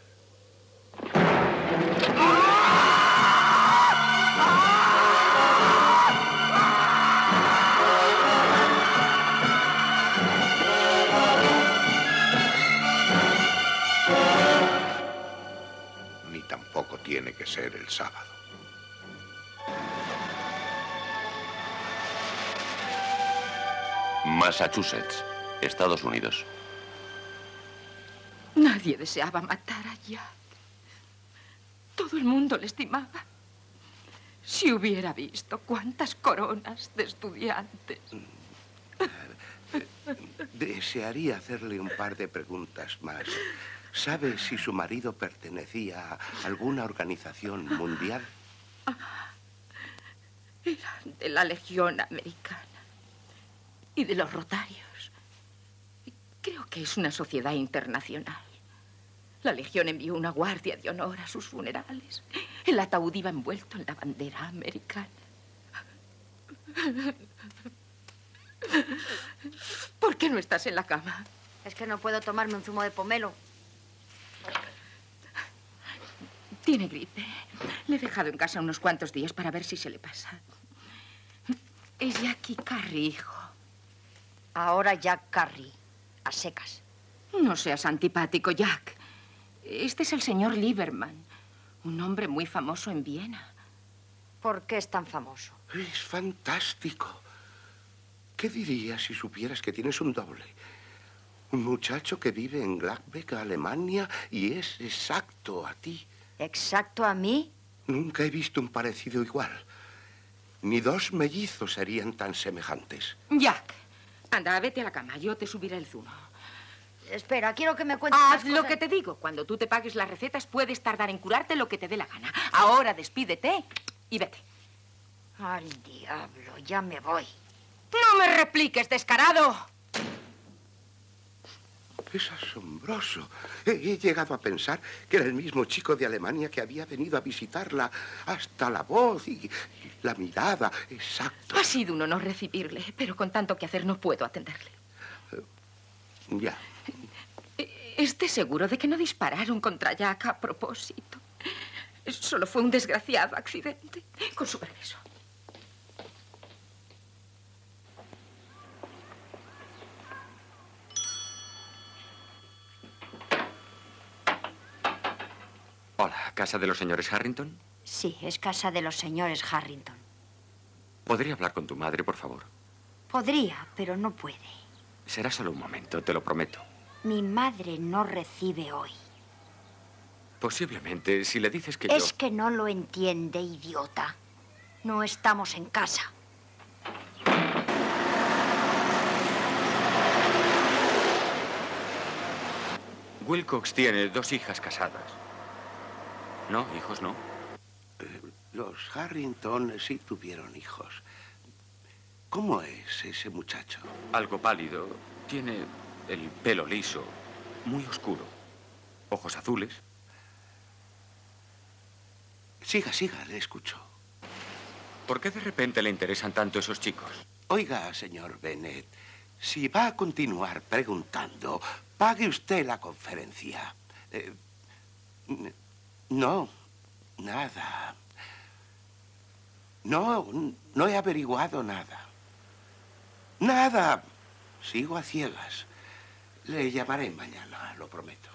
Ni tampoco tiene que ser el sábado. Massachusetts, Estados Unidos. Nadie deseaba matar a Jack. Todo el mundo le estimaba. Si hubiera visto cuántas coronas de estudiantes. Desearía hacerle un par de preguntas más. ¿Sabe si su marido pertenecía a alguna organización mundial? Eran de la Legión Americana y de los Rotarios. Creo que es una sociedad internacional. La Legión envió una guardia de honor a sus funerales. El ataúd iba envuelto en la bandera americana. ¿Por qué no estás en la cama? Es que no puedo tomarme un zumo de pomelo. Tiene gripe. Le he dejado en casa unos cuantos días para ver si se le pasa. Es Jackie Carrie, hijo. Ahora Jack Carrie. A secas. No seas antipático, Jack. Este es el señor Lieberman, un hombre muy famoso en Viena. ¿Por qué es tan famoso? Es fantástico. ¿Qué dirías si supieras que tienes un doble? Un muchacho que vive en Gladbeck, Alemania, y es exacto a ti. ¿Exacto a mí? Nunca he visto un parecido igual. Ni dos mellizos serían tan semejantes. Jack, anda, vete a la cama. Yo te subiré el zumo. Espera, quiero que me cuentes Haz más cosas. lo que te digo. Cuando tú te pagues las recetas, puedes tardar en curarte lo que te dé la gana. Ahora despídete y vete. Al diablo, ya me voy. ¡No me repliques, descarado! Es asombroso. He, he llegado a pensar que era el mismo chico de Alemania que había venido a visitarla. Hasta la voz y, y la mirada. Exacto. Ha sido un honor recibirle, pero con tanto que hacer no puedo atenderle. Uh, ya. Esté seguro de que no dispararon contra Jack a propósito. Solo fue un desgraciado accidente. Con su permiso. Hola, ¿casa de los señores Harrington? Sí, es casa de los señores Harrington. ¿Podría hablar con tu madre, por favor? Podría, pero no puede. Será solo un momento, te lo prometo. Mi madre no recibe hoy. Posiblemente, si le dices que Es yo... que no lo entiende, idiota. No estamos en casa. Wilcox tiene dos hijas casadas. No, hijos no. Eh, los Harrington sí tuvieron hijos. ¿Cómo es ese muchacho? Algo pálido. Tiene el pelo liso, muy oscuro. Ojos azules. Siga, siga, le escucho. ¿Por qué de repente le interesan tanto esos chicos? Oiga, señor Bennett, si va a continuar preguntando, pague usted la conferencia. Eh, no, nada. No, no he averiguado nada. Nada. Sigo a ciegas. Le llamaré mañana, lo prometo.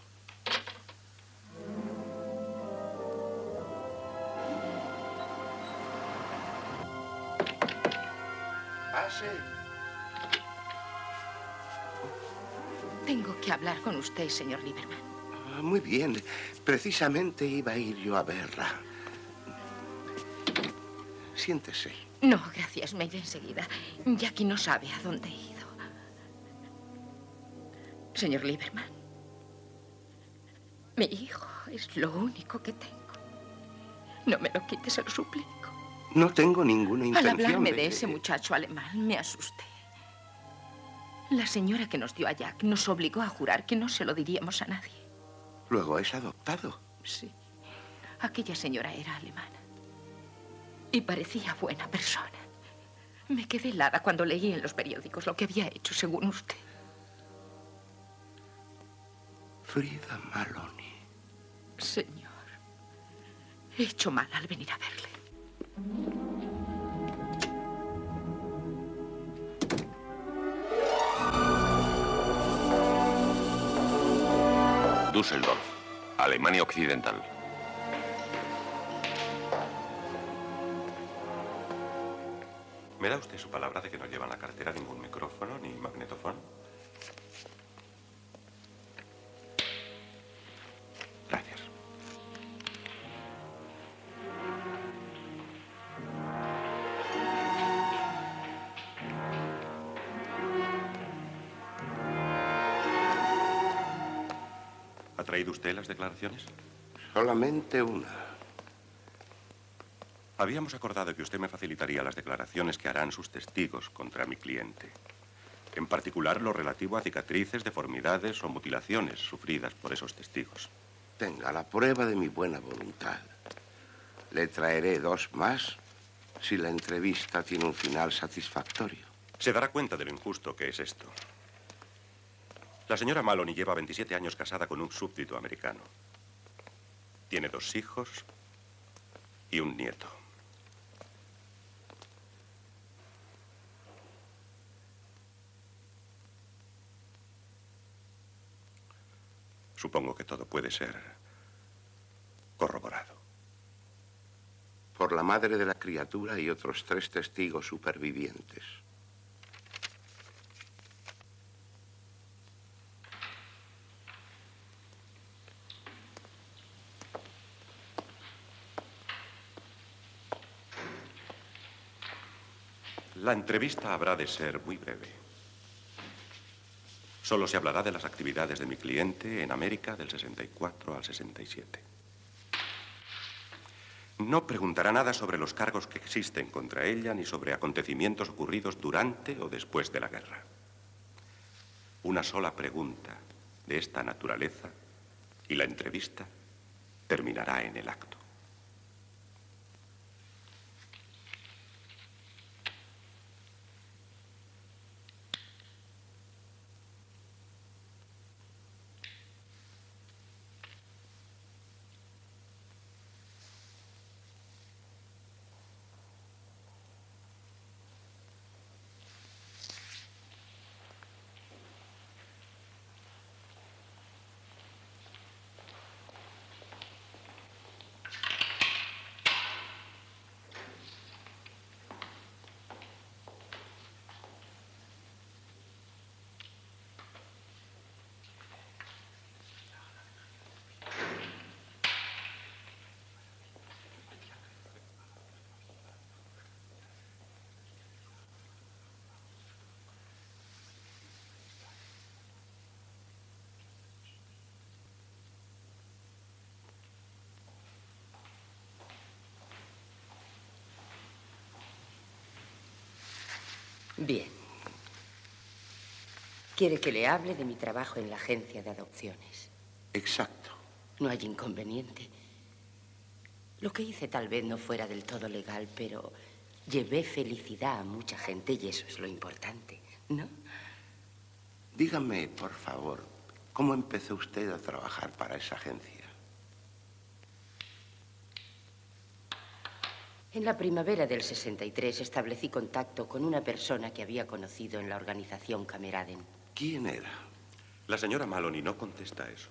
Pase. Tengo que hablar con usted, señor Lieberman. Ah, muy bien. Precisamente iba a ir yo a verla. Siéntese. No, gracias. Me iré enseguida. Jackie no sabe a dónde he ido. Señor Lieberman, mi hijo es lo único que tengo. No me lo quite, se lo suplico. No tengo ninguna intención Al hablarme de... de ese muchacho alemán, me asusté. La señora que nos dio a Jack nos obligó a jurar que no se lo diríamos a nadie. Luego es adoptado. Sí. Aquella señora era alemana. Y parecía buena persona. Me quedé helada cuando leí en los periódicos lo que había hecho, según usted. Frida Maloney. Señor, he hecho mal al venir a verle. Düsseldorf, Alemania Occidental. ¿Me da usted su palabra de que no lleva en la cartera ningún micrófono ni magnetofón? Gracias. ¿Ha traído usted las declaraciones? Solamente una. Habíamos acordado que usted me facilitaría las declaraciones que harán sus testigos contra mi cliente. En particular, lo relativo a cicatrices, deformidades o mutilaciones sufridas por esos testigos. Tenga la prueba de mi buena voluntad. Le traeré dos más si la entrevista tiene un final satisfactorio. Se dará cuenta de lo injusto que es esto. La señora Maloney lleva veintisiete años casada con un súbdito americano. Tiene dos hijos y un nieto. Supongo que todo puede ser corroborado. Por la madre de la criatura y otros tres testigos supervivientes. La entrevista habrá de ser muy breve. Solo se hablará de las actividades de mi cliente en América del sesenta y cuatro al sesenta y siete. No preguntará nada sobre los cargos que existen contra ella ni sobre acontecimientos ocurridos durante o después de la guerra. Una sola pregunta de esta naturaleza y la entrevista terminará en el acto. Bien. Quiere que le hable de mi trabajo en la agencia de adopciones. Exacto. No hay inconveniente. Lo que hice tal vez no fuera del todo legal, pero llevé felicidad a mucha gente y eso es lo importante, ¿no? Dígame, por favor, ¿cómo empezó usted a trabajar para esa agencia? En la primavera del sesenta y tres establecí contacto con una persona que había conocido en la organización Kameraden. ¿Quién era? La señora Maloney no contesta eso.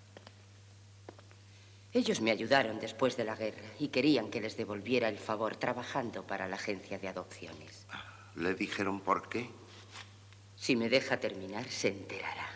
Ellos me ayudaron después de la guerra y querían que les devolviera el favor trabajando para la agencia de adopciones. ¿Le dijeron por qué? Si me deja terminar, se enterará.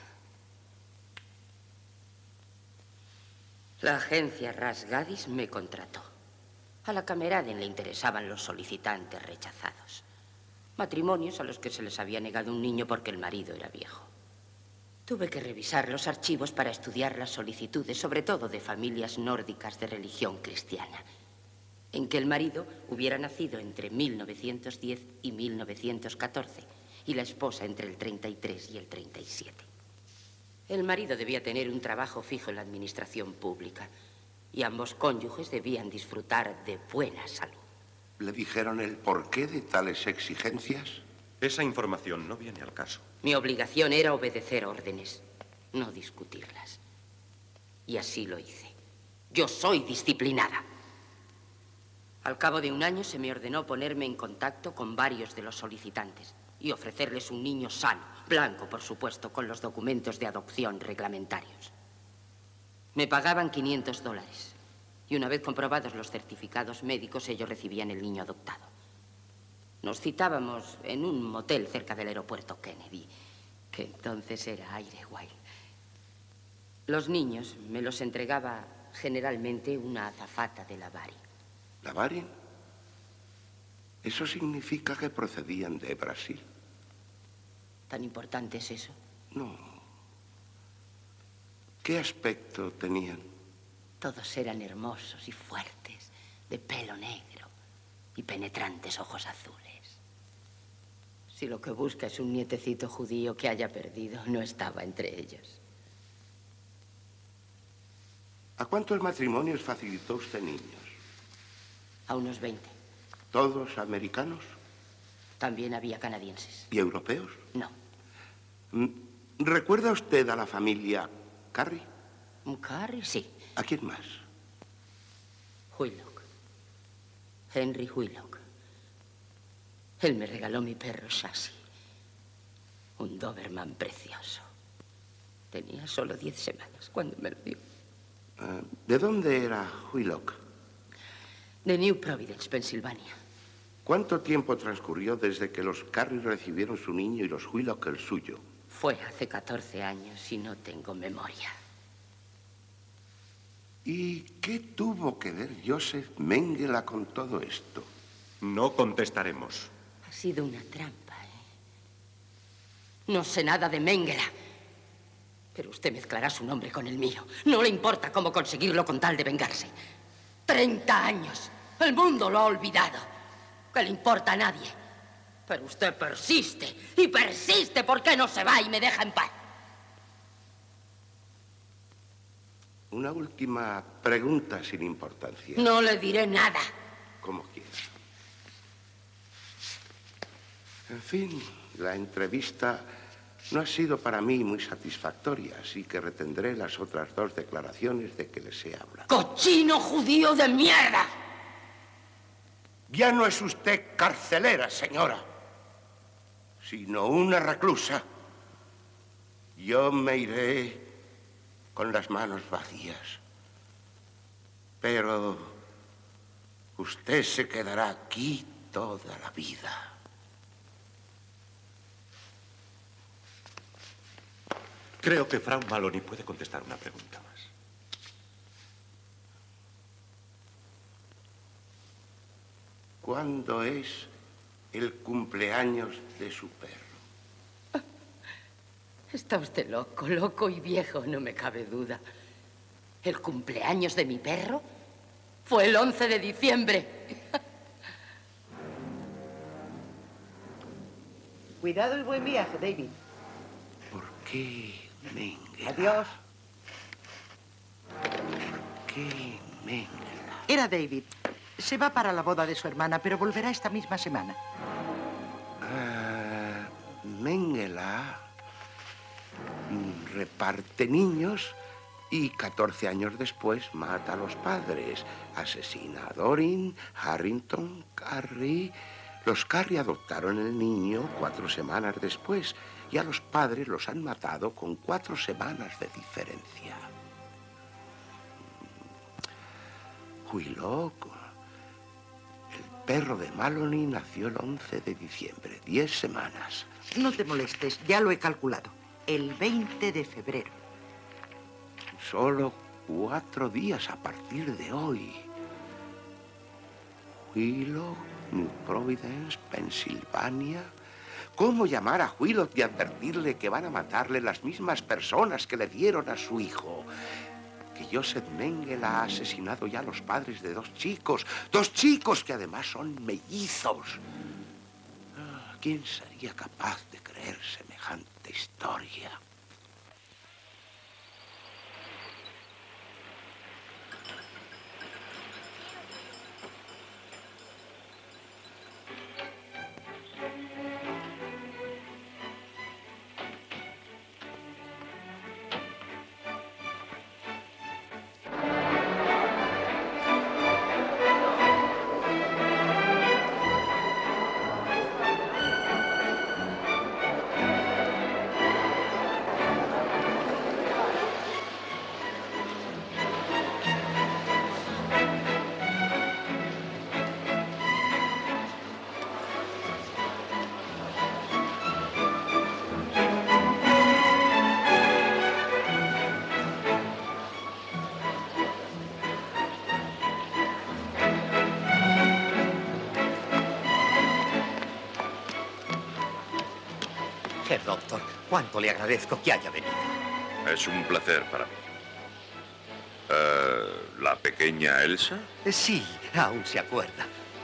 La agencia Ras Gadis me contrató. A la Kameraden le interesaban los solicitantes rechazados. Matrimonios a los que se les había negado un niño porque el marido era viejo. Tuve que revisar los archivos para estudiar las solicitudes, sobre todo de familias nórdicas de religión cristiana, en que el marido hubiera nacido entre mil novecientos diez y mil novecientos catorce y la esposa entre el treinta y tres y el treinta y siete. El marido debía tener un trabajo fijo en la administración pública y ambos cónyuges debían disfrutar de buena salud. ¿Le dijeron el porqué de tales exigencias? Esa información no viene al caso. Mi obligación era obedecer órdenes, no discutirlas. Y así lo hice. Yo soy disciplinada. Al cabo de un año se me ordenó ponerme en contacto con varios de los solicitantes y ofrecerles un niño sano, blanco, por supuesto, con los documentos de adopción reglamentarios. Me pagaban quinientos dólares y una vez comprobados los certificados médicos, ellos recibían el niño adoptado. Nos citábamos en un motel cerca del aeropuerto Kennedy, que entonces era Aire Wild. Los niños me los entregaba generalmente una azafata de la Bari. ¿La Bari? Eso significa que procedían de Brasil. ¿Tan importante es eso? No. ¿Qué aspecto tenían? Todos eran hermosos y fuertes, de pelo negro y penetrantes ojos azules. Si lo que busca es un nietecito judío que haya perdido, no estaba entre ellos. ¿A cuántos matrimonios facilitó usted niños? A unos veinte. ¿Todos americanos? También había canadienses. ¿Y europeos? No. ¿Recuerda usted a la familia Carrie? ¿Carrie? Sí. ¿A quién más? Huylock. Henry Huylock. Él me regaló mi perro Shashi. Un Doberman precioso. Tenía solo diez semanas cuando me lo dio. Uh, ¿De dónde era Huylock? De New Providence, Pensilvania. ¿Cuánto tiempo transcurrió desde que los Carrie recibieron su niño y los Huylock el suyo? Fue hace catorce años y no tengo memoria. ¿Y qué tuvo que ver Joseph Mengele con todo esto? No contestaremos. Ha sido una trampa, ¿eh? No sé nada de Mengele. Pero usted mezclará su nombre con el mío. No le importa cómo conseguirlo con tal de vengarse. Treinta años. El mundo lo ha olvidado. ¿Qué le importa a nadie? Pero usted persiste y persiste. ¿Por qué no se va y me deja en paz? Una última pregunta sin importancia. No le diré nada. Como quiera. En fin, la entrevista no ha sido para mí muy satisfactoria, así que retendré las otras dos declaraciones de que les he hablado. ¡Cochino judío de mierda! Ya no es usted carcelera, señora, sino una reclusa. Yo me iré con las manos vacías, pero usted se quedará aquí toda la vida. Creo que Frau Maloney puede contestar una pregunta más. ¿Cuándo es el cumpleaños de su perro? Está usted loco, loco y viejo, no me cabe duda. ¿El cumpleaños de mi perro? Fue el once de diciembre. Cuidado y buen viaje, David. ¿Por qué Mengele? Adiós. ¿Por qué Mengele? Era David. Se va para la boda de su hermana, pero volverá esta misma semana. Uh, Mengele reparte niños y catorce años después mata a los padres. Asesina a Dorin, Harrington, Carrie. Los Carrie adoptaron el niño cuatro semanas después y a los padres los han matado con cuatro semanas de diferencia. Whilock, el perro de Maloney, nació el once de diciembre, diez semanas. No te molestes, ya lo he calculado. El veinte de febrero. Solo cuatro días a partir de hoy. Whilock, New Providence, Pensilvania. ¿Cómo llamar a Whilock y advertirle que van a matarle las mismas personas que le dieron a su hijo? Que Joseph Mengele ha asesinado ya a los padres de dos chicos. Dos chicos que además son mellizos. ¿Quién sería capaz de creer semejante historia? Herr Doctor, cuánto le agradezco que haya venido. Es un placer para mí. Uh, ¿La pequeña Elsa? Sí, aún se acuerda.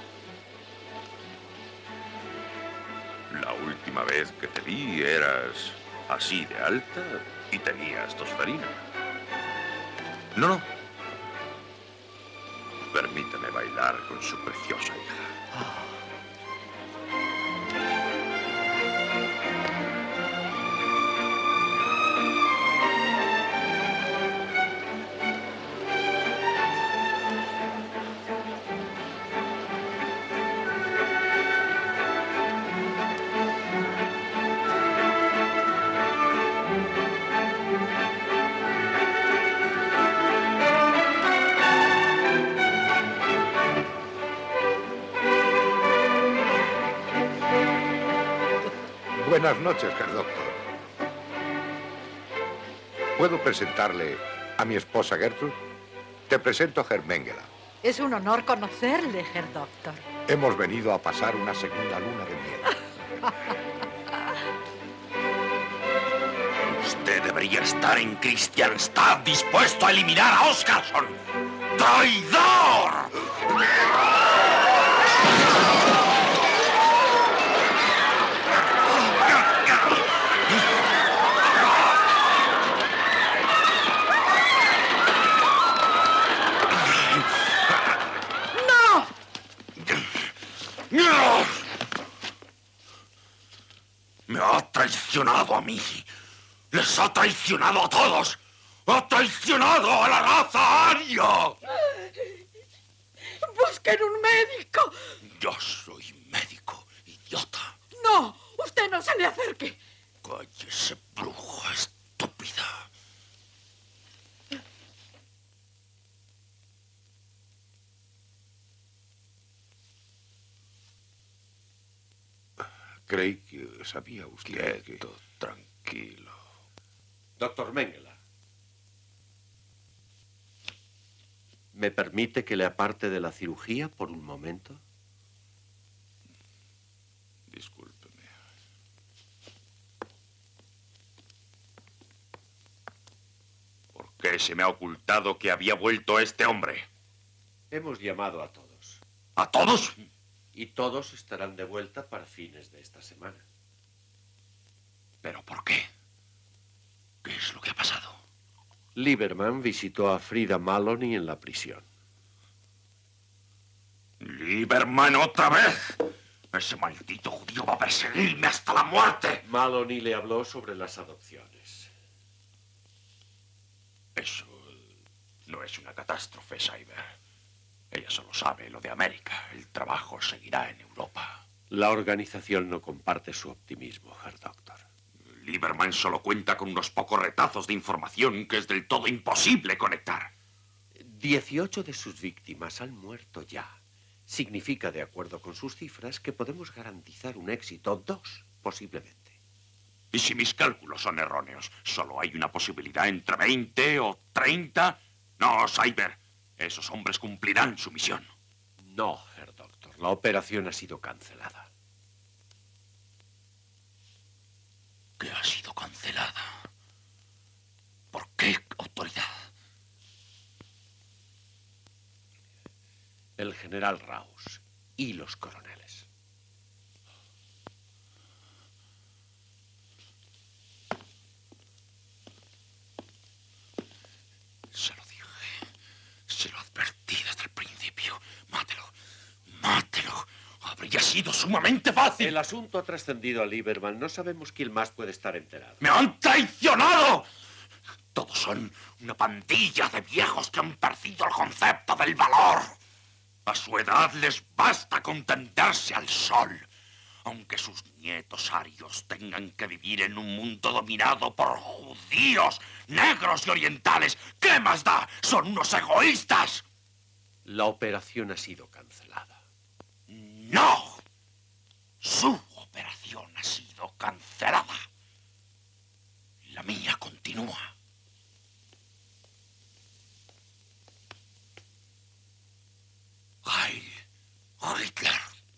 La última vez que te vi eras así de alta y tenías tosferina. No, no. Permíteme bailar con su preciosa hija. Oh. Buenas noches, Herr Doctor. ¿Puedo presentarle a mi esposa Gertrude? Te presento a Herr Mengele. Es un honor conocerle, Herr Doctor. Hemos venido a pasar una segunda luna de miel. Usted debería estar en Kristianstad dispuesto a eliminar a Oscarsson. ¡Traidor! Me ha traicionado a mí. Les ha traicionado a todos. ¡Ha traicionado a la raza aria! ¡Busquen un médico! Yo soy médico, idiota. ¡No! ¡Usted no se le acerque! Cállese, bruja estúpida. Creí que sabía usted Quieto, que... tranquilo. Doctor Mengele, ¿me permite que le aparte de la cirugía por un momento? Discúlpeme. ¿Por qué se me ha ocultado que había vuelto este hombre? Hemos llamado a todos. ¿A todos? Y todos estarán de vuelta para fines de esta semana. ¿Pero por qué? ¿Qué es lo que ha pasado? Lieberman visitó a Frida Maloney en la prisión. ¡Lieberman otra vez! Ese maldito judío va a perseguirme hasta la muerte. Maloney le habló sobre las adopciones. Eso no es una catástrofe, Cyber. Ella solo sabe lo de América. El trabajo seguirá en Europa. La organización no comparte su optimismo, Herr Doctor. Lieberman solo cuenta con unos pocos retazos de información que es del todo imposible conectar. Dieciocho de sus víctimas han muerto ya. Significa, de acuerdo con sus cifras, que podemos garantizar un éxito, dos, posiblemente. Y si mis cálculos son erróneos, solo hay una posibilidad entre veinte o treinta. No, Cyber, esos hombres cumplirán su misión. No, Herr Doctor, la operación ha sido cancelada. ¿Qué ha sido cancelada? ¿Por qué autoridad? El general Raus y los coroneles. Se lo dije. Se lo advertí desde el principio. Mátelo. Mátelo. Habría sido sumamente fácil. El asunto ha trascendido a Lieberman. No sabemos quién más puede estar enterado. ¡Me han traicionado! Todos son una pandilla de viejos que han perdido el concepto del valor. A su edad les basta con tenderse al sol. Aunque sus nietos arios tengan que vivir en un mundo dominado por judíos, negros y orientales, ¿qué más da? ¡Son unos egoístas! La operación ha sido cancelada. ¡No! Su operación ha sido cancelada. La mía continúa. ¡Ay, Hitler!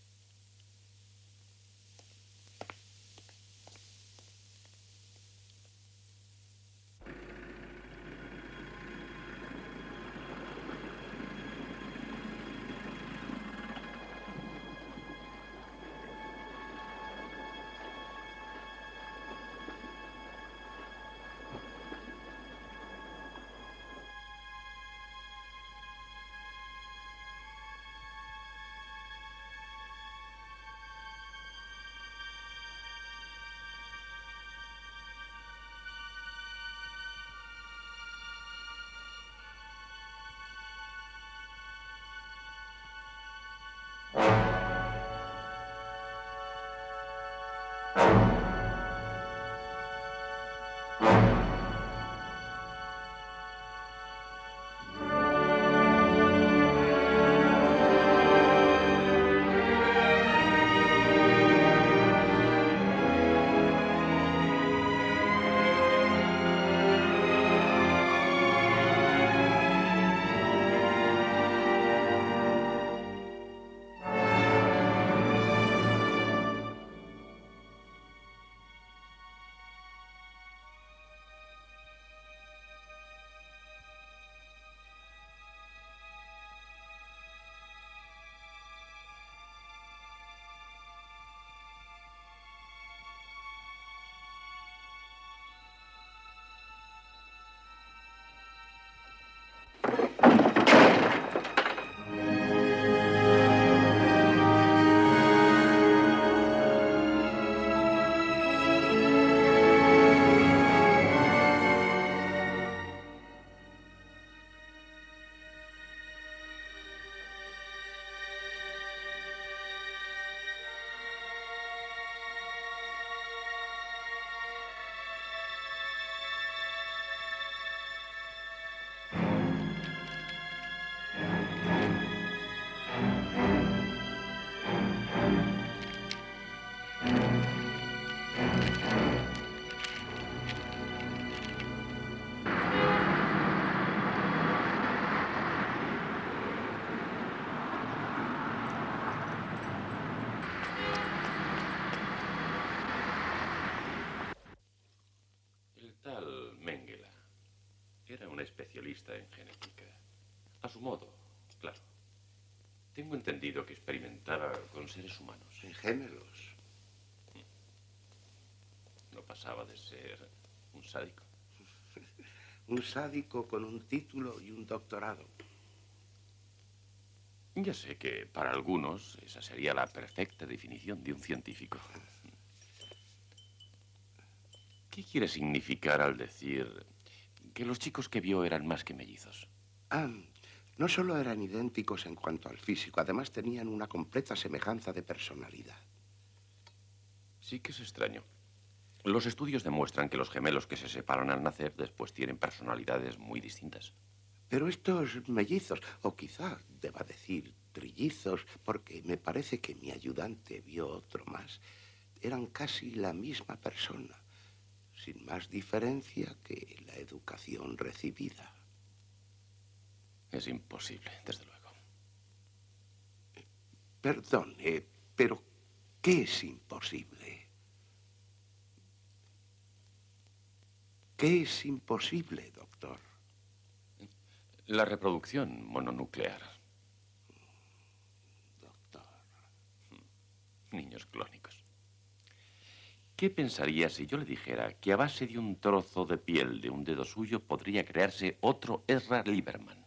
especialista en genética. A su modo, claro. Tengo entendido que experimentaba con seres humanos. En géneros. No pasa pasaba de ser un sádico. Un sádico con un título y un doctorado. Ya sé que para algunos esa sería la perfecta definición de un científico. ¿Qué quiere significar al decir que los chicos que vio eran más que mellizos? Ah, no solo eran idénticos en cuanto al físico, además tenían una completa semejanza de personalidad. Sí que es extraño. Los estudios demuestran que los gemelos que se separan al nacer después tienen personalidades muy distintas. Pero estos mellizos, o quizá deba decir trillizos, porque me parece que mi ayudante vio otro más, eran casi la misma persona, sin más diferencia que la educación recibida. Es imposible, desde luego. Perdone, pero ¿qué es imposible? ¿Qué es imposible, doctor? La reproducción mononuclear. Doctor. Niños clónicos. ¿Qué pensaría si yo le dijera que a base de un trozo de piel de un dedo suyo podría crearse otro Ezra Lieberman?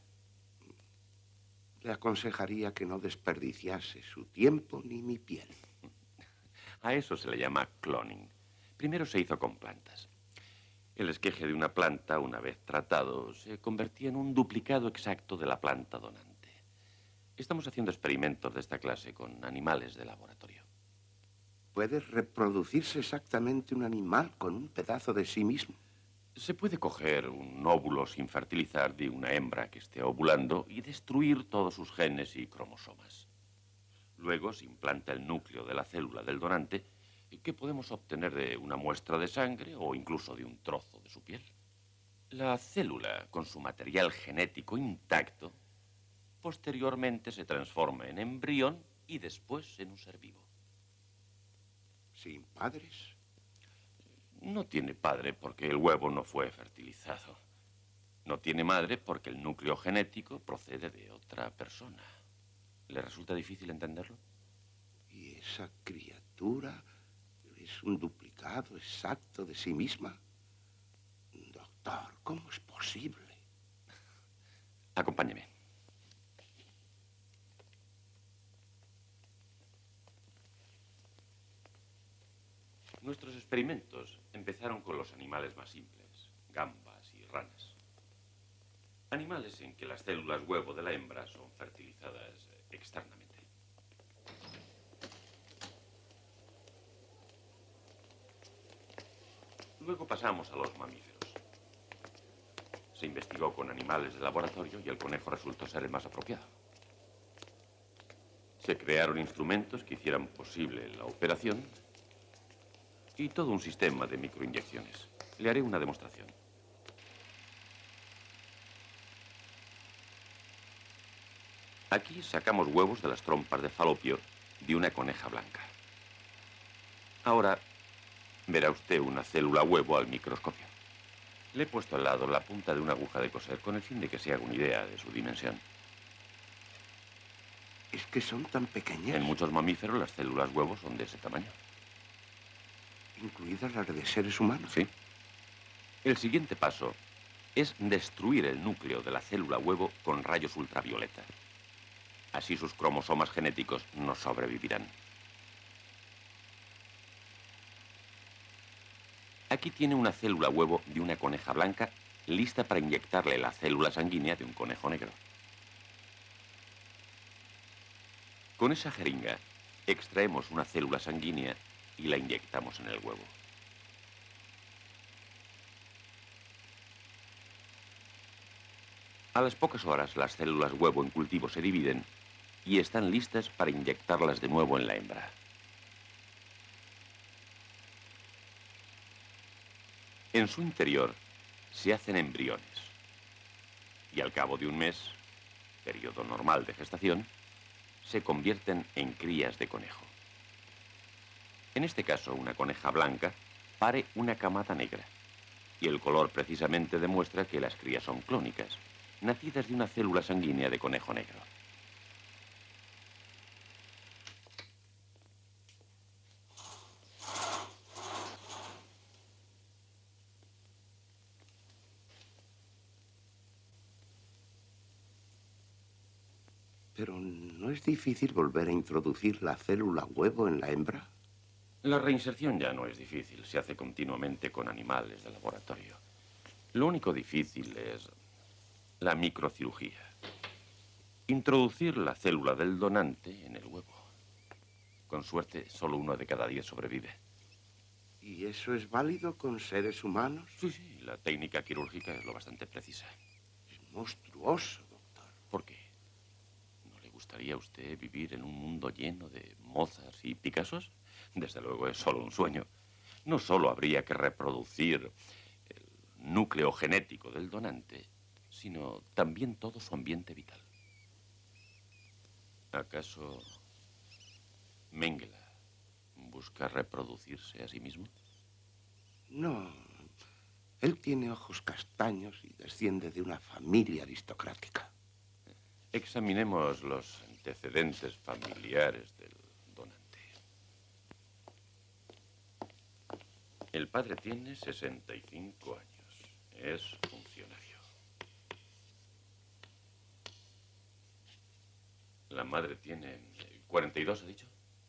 Le aconsejaría que no desperdiciase su tiempo ni mi piel. A eso se le llama cloning. Primero se hizo con plantas. El esqueje de una planta, una vez tratado, se convertía en un duplicado exacto de la planta donante. Estamos haciendo experimentos de esta clase con animales de laboratorio. ¿Puede reproducirse exactamente un animal con un pedazo de sí mismo? Se puede coger un óvulo sin fertilizar de una hembra que esté ovulando y destruir todos sus genes y cromosomas. Luego se implanta el núcleo de la célula del donante, que podemos obtener de una muestra de sangre o incluso de un trozo de su piel. La célula, con su material genético intacto, posteriormente se transforma en embrión y después en un ser vivo. ¿Sin padres? No tiene padre porque el huevo no fue fertilizado. No tiene madre porque el núcleo genético procede de otra persona. ¿Le resulta difícil entenderlo? ¿Y esa criatura es un duplicado exacto de sí misma? Doctor, ¿cómo es posible? Acompáñeme. Nuestros experimentos empezaron con los animales más simples, gambas y ranas. Animales en que las células huevo de la hembra son fertilizadas externamente. Luego pasamos a los mamíferos. Se investigó con animales de laboratorio y el conejo resultó ser el más apropiado. Se crearon instrumentos que hicieran posible la operación y todo un sistema de microinyecciones. Le haré una demostración. Aquí sacamos huevos de las trompas de falopio de una coneja blanca. Ahora verá usted una célula huevo al microscopio. Le he puesto al lado la punta de una aguja de coser con el fin de que se haga una idea de su dimensión. Es que son tan pequeñas. En muchos mamíferos las células huevo son de ese tamaño. ¿Incluidas las de seres humanos? Sí. El siguiente paso es destruir el núcleo de la célula huevo con rayos ultravioleta. Así sus cromosomas genéticos no sobrevivirán. Aquí tiene una célula huevo de una coneja blanca lista para inyectarle la célula sanguínea de un conejo negro. Con esa jeringa extraemos una célula sanguínea y la inyectamos en el huevo. A las pocas horas, las células huevo en cultivo se dividen y están listas para inyectarlas de nuevo en la hembra. En su interior se hacen embriones y al cabo de un mes, periodo normal de gestación, se convierten en crías de conejo. En este caso, una coneja blanca pare una camada negra y el color precisamente demuestra que las crías son clónicas, nacidas de una célula sanguínea de conejo negro. Pero ¿no es difícil volver a introducir la célula huevo en la hembra? La reinserción ya no es difícil. Se hace continuamente con animales de laboratorio. Lo único difícil es la microcirugía. Introducir la célula del donante en el huevo. Con suerte, solo uno de cada diez sobrevive. ¿Y eso es válido con seres humanos? Sí, sí. La técnica quirúrgica es lo bastante precisa. Es monstruoso, doctor. ¿Por qué? ¿No le gustaría a usted vivir en un mundo lleno de Mozarts y Picassos? Desde luego es solo un sueño. No solo habría que reproducir el núcleo genético del donante, sino también todo su ambiente vital. ¿Acaso Mengele busca reproducirse a sí mismo? No. Él tiene ojos castaños y desciende de una familia aristocrática. Examinemos los antecedentes familiares del donante. El padre tiene sesenta y cinco años. Es funcionario. La madre tiene cuarenta y dos, ¿ha dicho?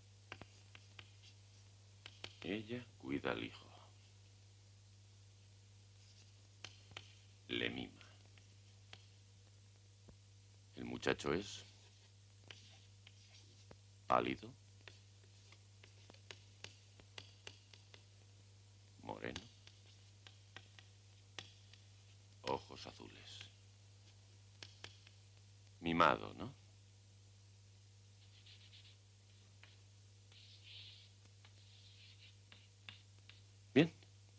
Ella cuida al hijo. Le mima. El muchacho es pálido, moreno, ojos azules. Mimado, ¿no? Bien.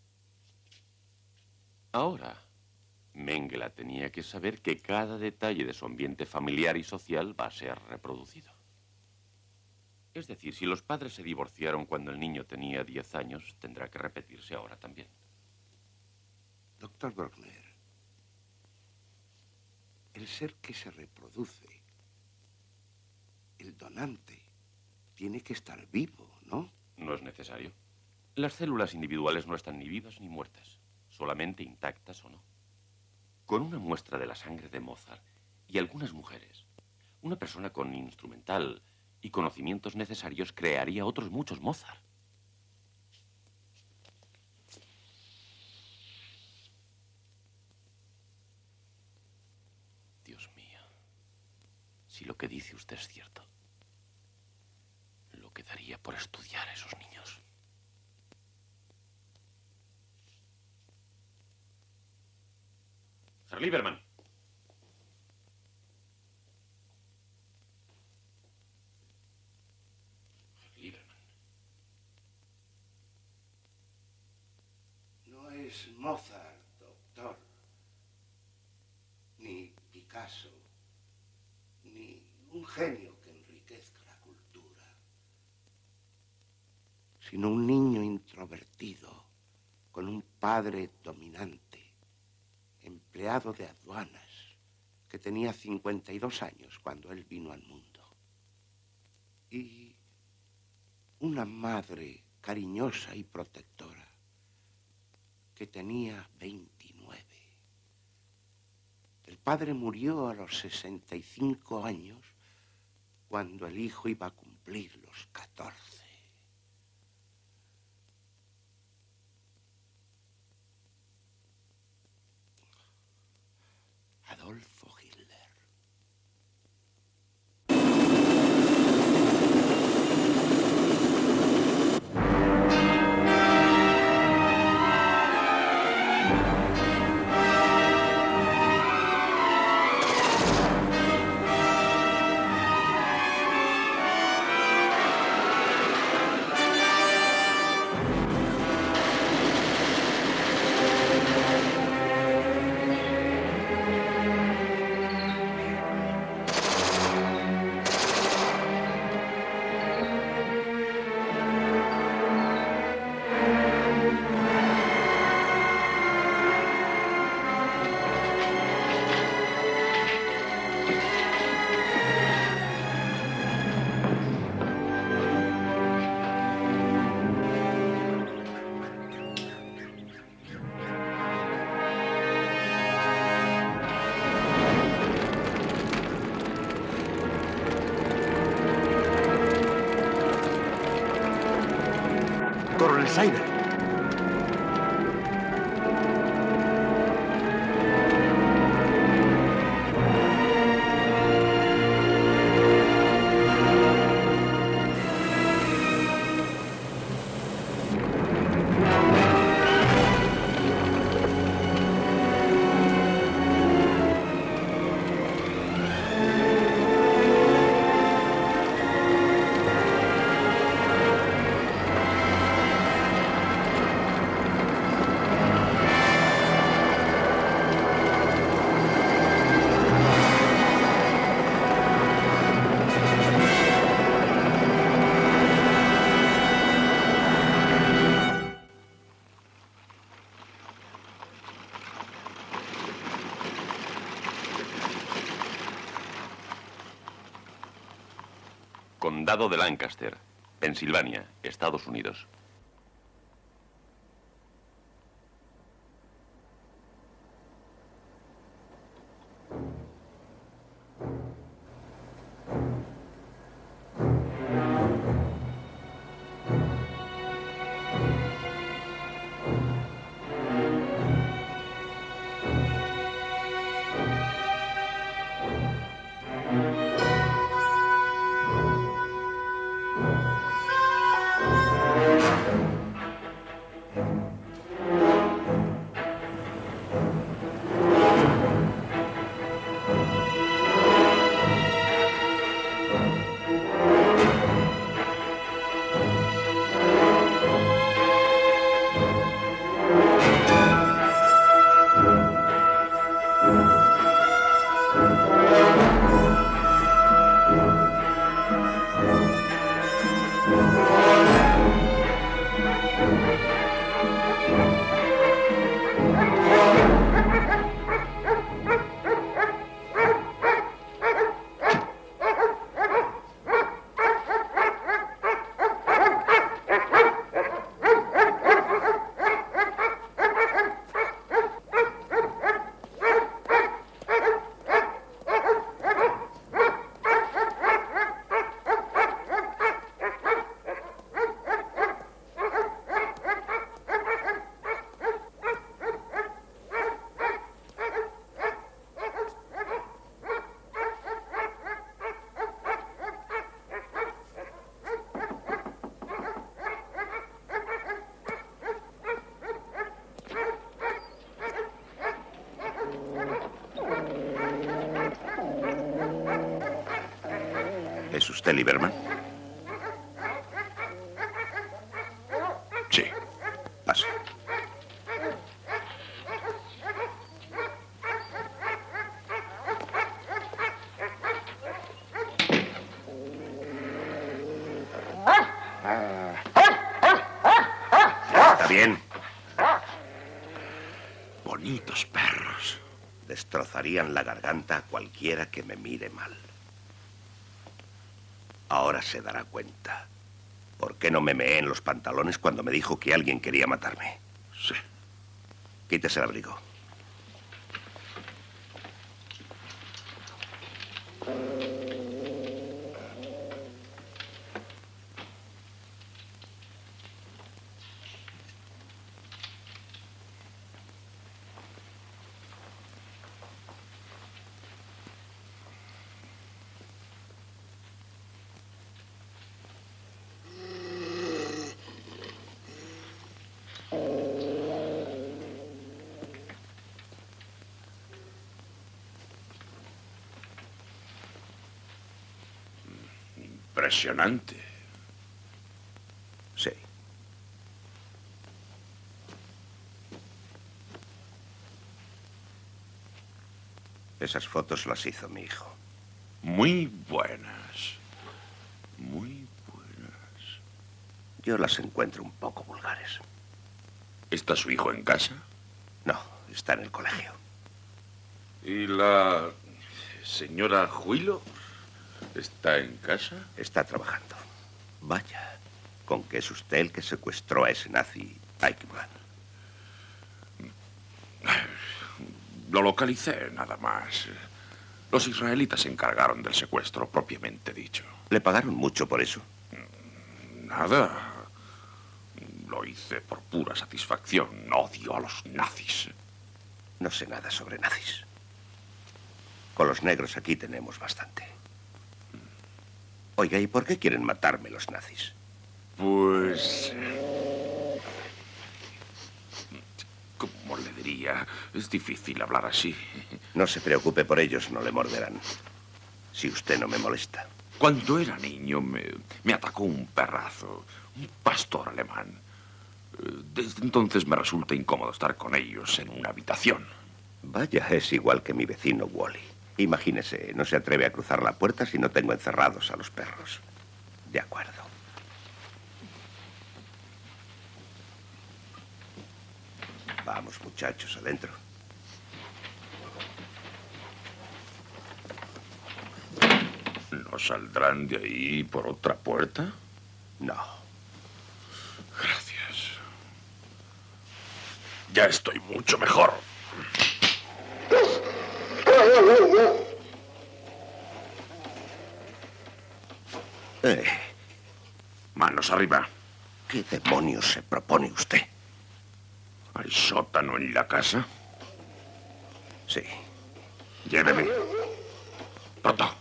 Ahora, Mengele tenía que saber que cada detalle de su ambiente familiar y social va a ser reproducido. Es decir, si los padres se divorciaron cuando el niño tenía diez años, tendrá que repetirse ahora también. Doctor Bruckner, el ser que se reproduce, el donante, tiene que estar vivo, ¿no? No es necesario. Las células individuales no están ni vivas ni muertas, solamente intactas o no. Con una muestra de la sangre de Mozart y algunas mujeres, una persona con instrumental y conocimientos necesarios crearía otros muchos Mozart. Dios mío, si lo que dice usted es cierto, lo que daría por estudiar a esos niños. Herr Lieberman. Herr Lieberman. No es Mozart, doctor, ni Picasso, ni un genio que enriquezca la cultura, sino un niño introvertido con un padre dominante, empleado de aduanas, que tenía cincuenta y dos años cuando él vino al mundo. Y una madre cariñosa y protectora, que tenía veintinueve. El padre murió a los sesenta y cinco años, cuando el hijo iba a cumplir los catorce. Adolfo Hitler. el Cyber. Condado de Lancaster, Pensilvania, Estados Unidos. ¿Es usted Lieberman? Sí. Pase. Está bien. Bonitos perros. Destrozarían la garganta a cualquiera que me mire mal. Ahora se dará cuenta. ¿Por qué no me meé en los pantalones cuando me dijo que alguien quería matarme? Sí. Quítese el abrigo. Impresionante. Sí. Esas fotos las hizo mi hijo. Muy buenas. Muy buenas. Yo las encuentro un poco vulgares. ¿Está su hijo en casa? No, está en el colegio. ¿Y la señora Juilo está en casa? Está trabajando. Vaya, con que es usted el que secuestró a ese nazi Eichmann. Lo localicé, nada más. Los israelitas se encargaron del secuestro, propiamente dicho. ¿Le pagaron mucho por eso? Nada. Lo hice por pura satisfacción. Odio a los nazis. No sé nada sobre nazis. Con los negros aquí tenemos bastante. Oiga, ¿y por qué quieren matarme los nazis? Pues... ¿cómo le diría? Es difícil hablar así. No se preocupe por ellos, no le morderán. Si usted no me molesta. Cuando era niño me, me atacó un perrazo, un pastor alemán. Desde entonces me resulta incómodo estar con ellos en una habitación. Vaya, es igual que mi vecino Wally. Imagínese, no se atreve a cruzar la puerta si no tengo encerrados a los perros. De acuerdo. Vamos, muchachos, adentro. ¿No saldrán de ahí por otra puerta? No. Gracias. Ya estoy mucho mejor. Eh. Manos arriba. ¿Qué demonios se propone usted? ¿Hay sótano en la casa? Sí. Lléveme. Pronto.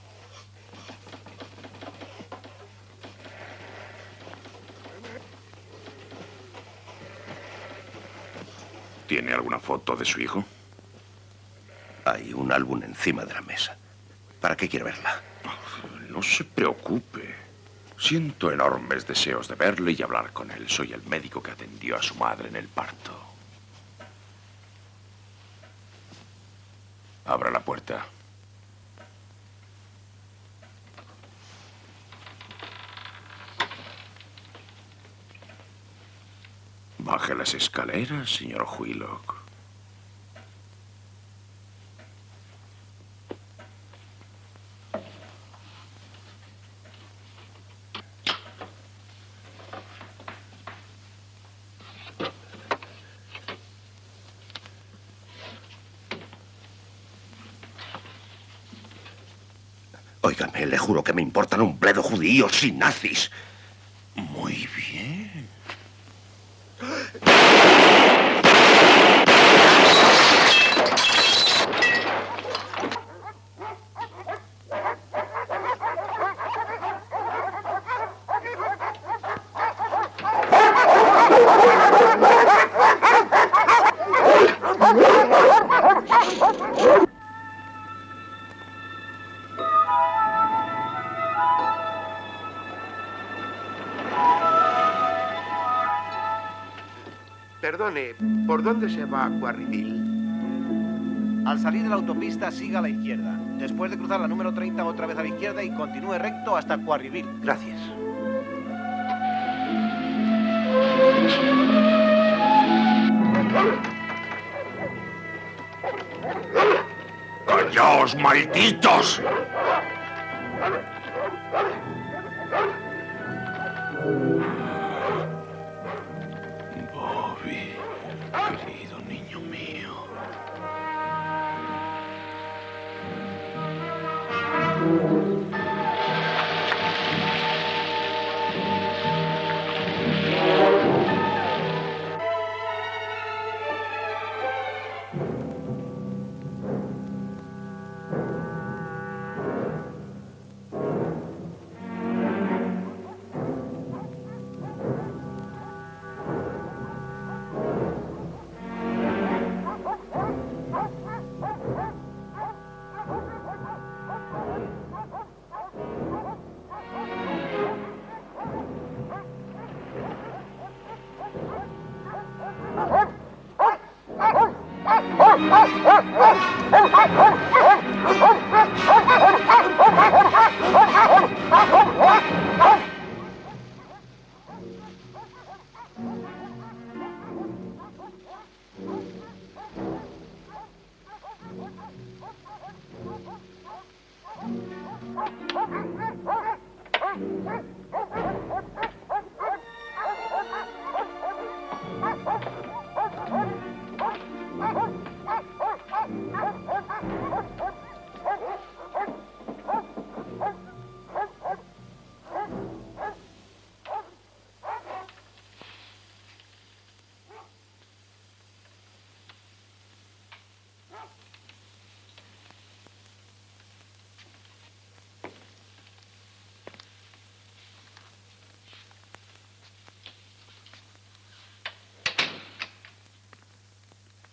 ¿Tiene alguna foto de su hijo? Hay un álbum encima de la mesa. ¿Para qué quiere verla? No se preocupe. Siento enormes deseos de verle y hablar con él. Soy el médico que atendió a su madre en el parto. Abra la puerta. Baje las escaleras, señor Whitlock. Óigame, le juro que me importan un bledo judíos y nazis. Muy bien. Perdone, ¿por dónde se va a Quarryville? Al salir de la autopista, siga a la izquierda. Después de cruzar la número treinta, otra vez a la izquierda y continúe recto hasta Quarryville. Gracias. ¡Callaos, malditos! Bobby, querido niño mío.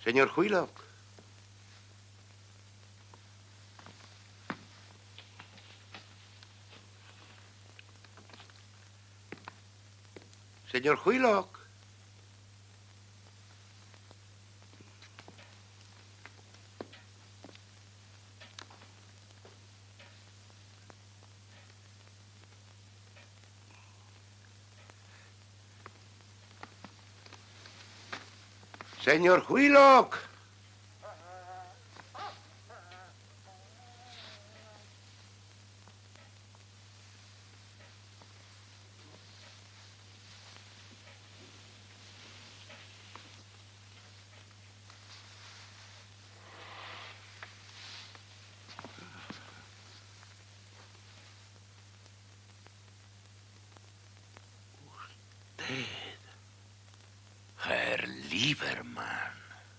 Señor Huylock. Señor Huylock. Señor Huylock. Herr Lieberman.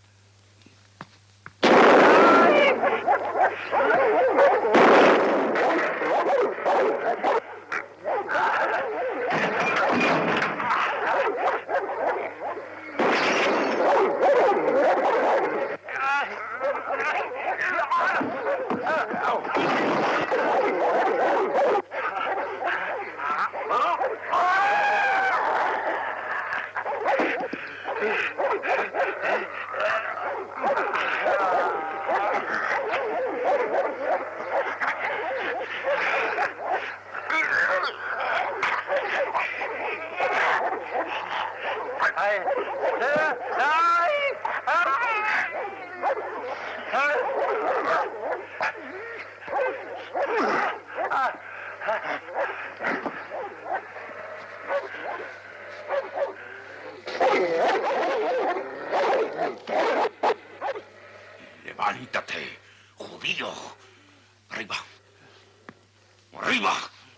Levántate, judío. Arriba. Arriba.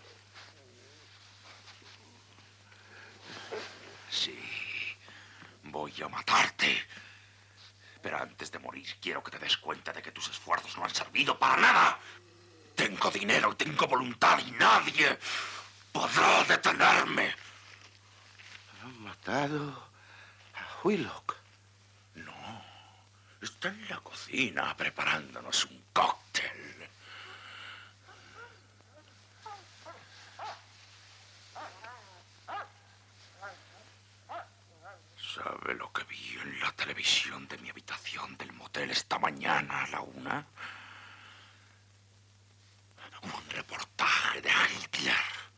Sí, voy a matarte. Pero antes de morir quiero que te des cuenta de que tus esfuerzos no han servido para nada. Tengo dinero, tengo voluntad y nadie podrá detenerme. Han matado a Huylock. No, está en la cocina preparándonos un cóctel. ¿Sabe lo que vi en la televisión de mi habitación del motel esta mañana a la una? Un reportaje de Hitler.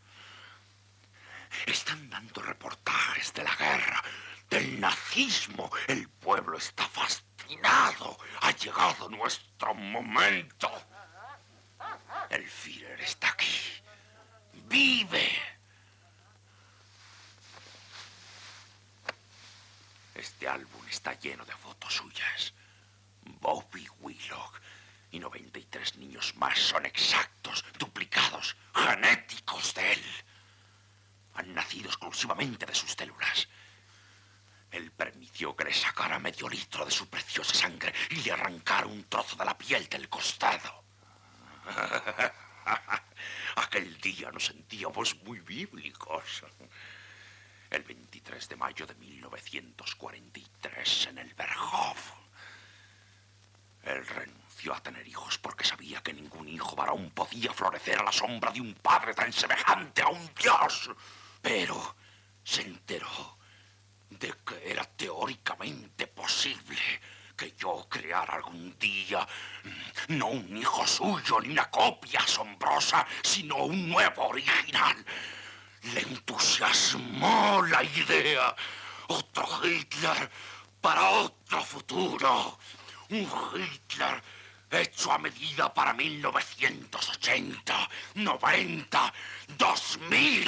Están dando reportajes de la guerra, del nazismo. El pueblo está fascinado. Ha llegado nuestro momento. El Führer está aquí. ¡Vive! Este álbum está lleno de fotos suyas. Bobby Willock y noventa y tres niños más son exactos, duplicados, genéticos de él. Han nacido exclusivamente de sus células. Él permitió que le sacara medio litro de su preciosa sangre y le arrancara un trozo de la piel del costado. Aquel día nos sentíamos muy bíblicos. El veintitrés de mayo de mil novecientos cuarenta y tres en el Berghof. Él renunció a tener hijos porque sabía que ningún hijo varón podía florecer a la sombra de un padre tan semejante a un dios. Pero se enteró de que era teóricamente posible que yo creara algún día no un hijo suyo ni una copia asombrosa, sino un nuevo original. Le entusiasmó la idea. Otro Hitler para otro futuro. Un Hitler hecho a medida para mil novecientos ochenta, noventa, dos mil.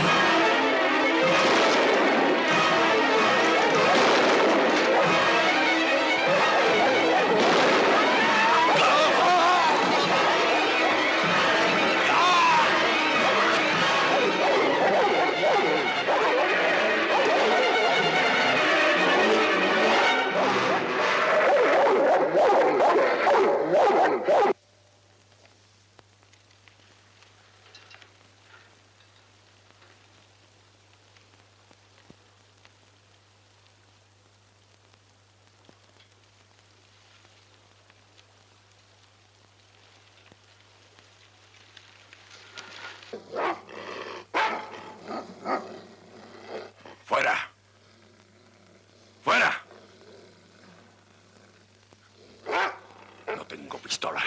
pistola.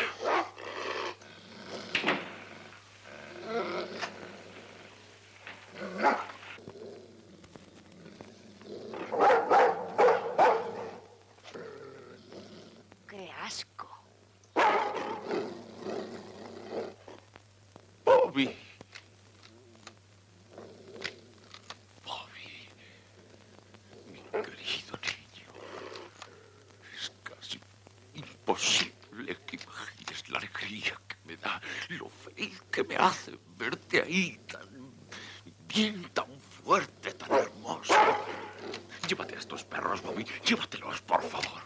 ¡Qué asco! Bobby. Bobby. Mi querido niño. Es casi imposible que imagines la alegría que me da, lo feliz que me hace verte ahí tan bien, tan fuerte, tan hermoso. Llévate a estos perros, Bobby. Llévatelos, por favor.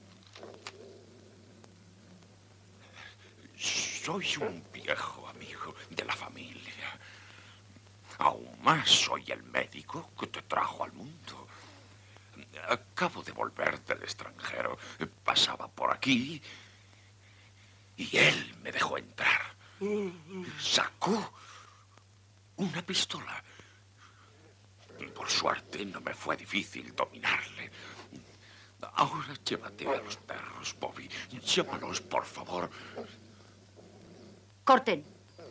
Soy un viejo amigo de la familia. Aún más soy el médico que te trajo al mundo. Acabo de volver del extranjero. Pasaba por aquí y él me dejó entrar. Sacó una pistola. Por suerte no me fue difícil dominarle. Ahora llévate a los perros, Bobby. Llévalos, por favor. Corten.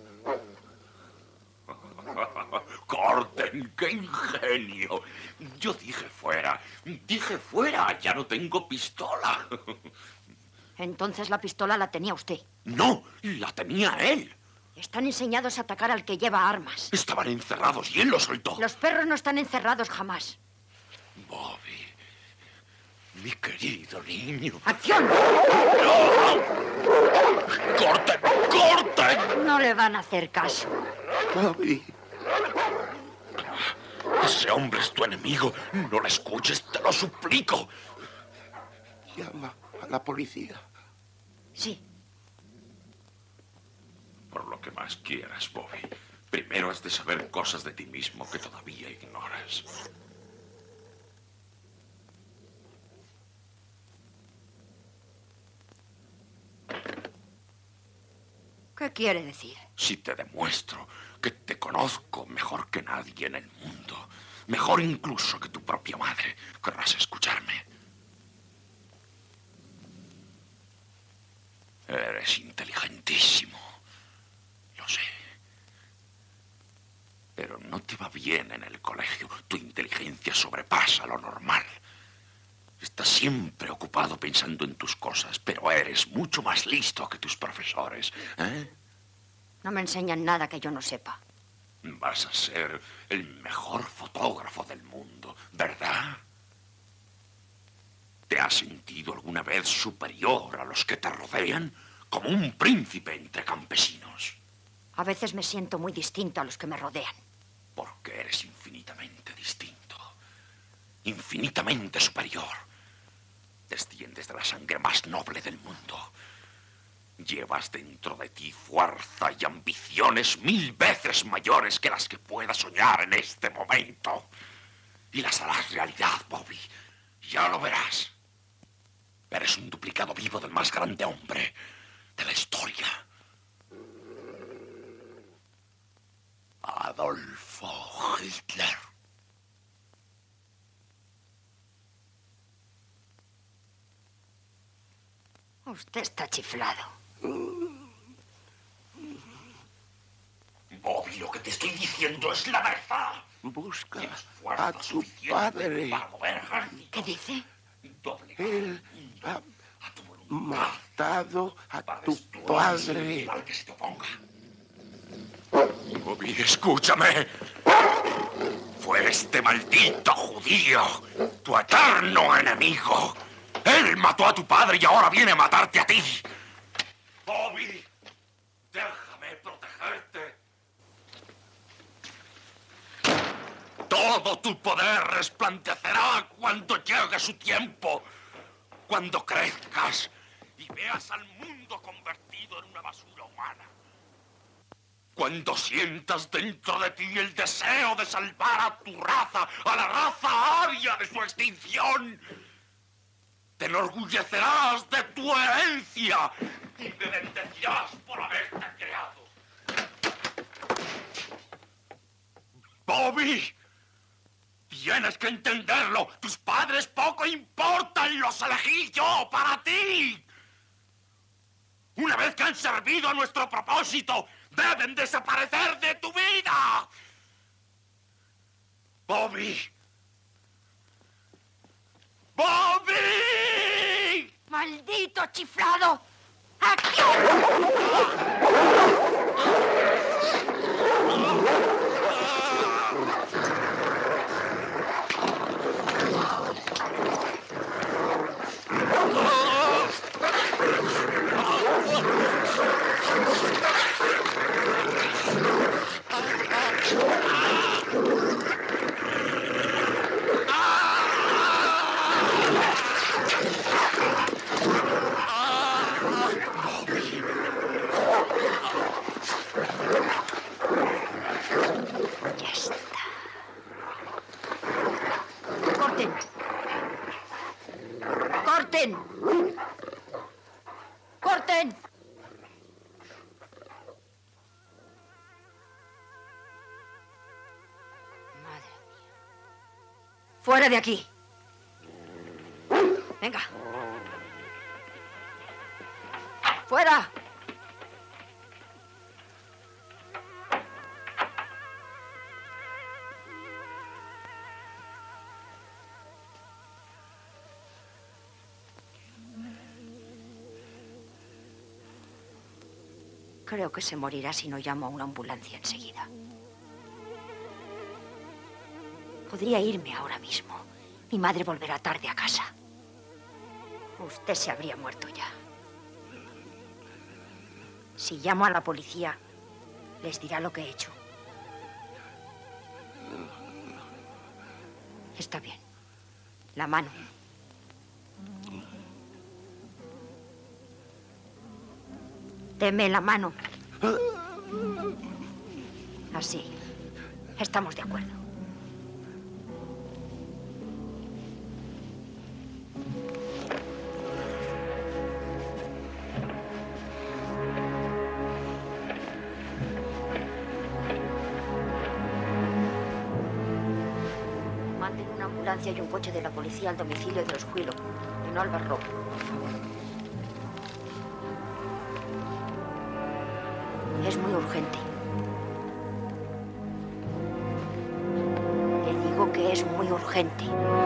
Corten, qué ingenio. Yo dije fuera. Dije fuera. Ya no tengo pistola. Entonces la pistola la tenía usted. No, la tenía él. Están enseñados a atacar al que lleva armas. Estaban encerrados y él los soltó. Los perros no están encerrados jamás. Bobby, mi querido niño. ¡Acción! ¡No! ¡Corten! ¡Corten! No le van a hacer caso. Bobby. Ese hombre es tu enemigo. No lo escuches, te lo suplico. Llama a la policía. Sí. Por lo que más quieras, Bobby. Primero has de saber cosas de ti mismo que todavía ignoras. ¿Qué quiere decir? Si te demuestro que te conozco mejor que nadie en el mundo, mejor incluso que tu propia madre, querrás escucharme. Eres inteligentísimo. Lo sé. Pero no te va bien en el colegio. Tu inteligencia sobrepasa lo normal. Estás siempre ocupado pensando en tus cosas, pero eres mucho más listo que tus profesores, ¿eh? No me enseñan nada que yo no sepa. Vas a ser el mejor fotógrafo del mundo, ¿verdad? ¿Te has sentido alguna vez superior a los que te rodean? Como un príncipe entre campesinos. A veces me siento muy distinto a los que me rodean. Porque eres infinitamente distinto. Infinitamente superior. Desciendes de la sangre más noble del mundo. Llevas dentro de ti fuerza y ambiciones mil veces mayores que las que puedas soñar en este momento. Y las harás realidad, Bobby. Ya lo verás. Eres un duplicado vivo del más grande hombre de la historia. Adolfo Hitler. Usted está chiflado. Bobby, lo que te estoy diciendo es la verdad. Busca a tu padre. ¿Qué dice? Él ha matado a tu padre. Bobby, escúchame. Fue este maldito judío, tu eterno enemigo. Él mató a tu padre y ahora viene a matarte a ti. Bobby, déjame protegerte. Todo tu poder resplandecerá cuando llegue su tiempo. Cuando crezcas y veas al mundo convertido en una basura humana. Cuando sientas dentro de ti el deseo de salvar a tu raza, a la raza aria de su extinción. Te enorgullecerás de tu herencia y me bendecirás por haberte creado. Bobby, tienes que entenderlo. Tus padres poco importan, los elegí yo para ti. Una vez que han servido a nuestro propósito, deben desaparecer de tu vida. Bobby. ¡Bobby! ¡Maldito chiflado! ¡Aquí! Ya está. ¡Corten! ¡Corten! ¡Corten! Madre mía. ¡Fuera de aquí! Venga. ¡Fuera! Creo que se morirá si no llamo a una ambulancia enseguida. Podría irme ahora mismo. Mi madre volverá tarde a casa. Usted se habría muerto ya. Si llamo a la policía, les dirá lo que he hecho. Está bien. La mano. Deme la mano. Así. Estamos de acuerdo. Manden una ambulancia y un coche de la policía al domicilio de los Willow, en Albert Road, por favor. Es muy urgente. Le digo que es muy urgente.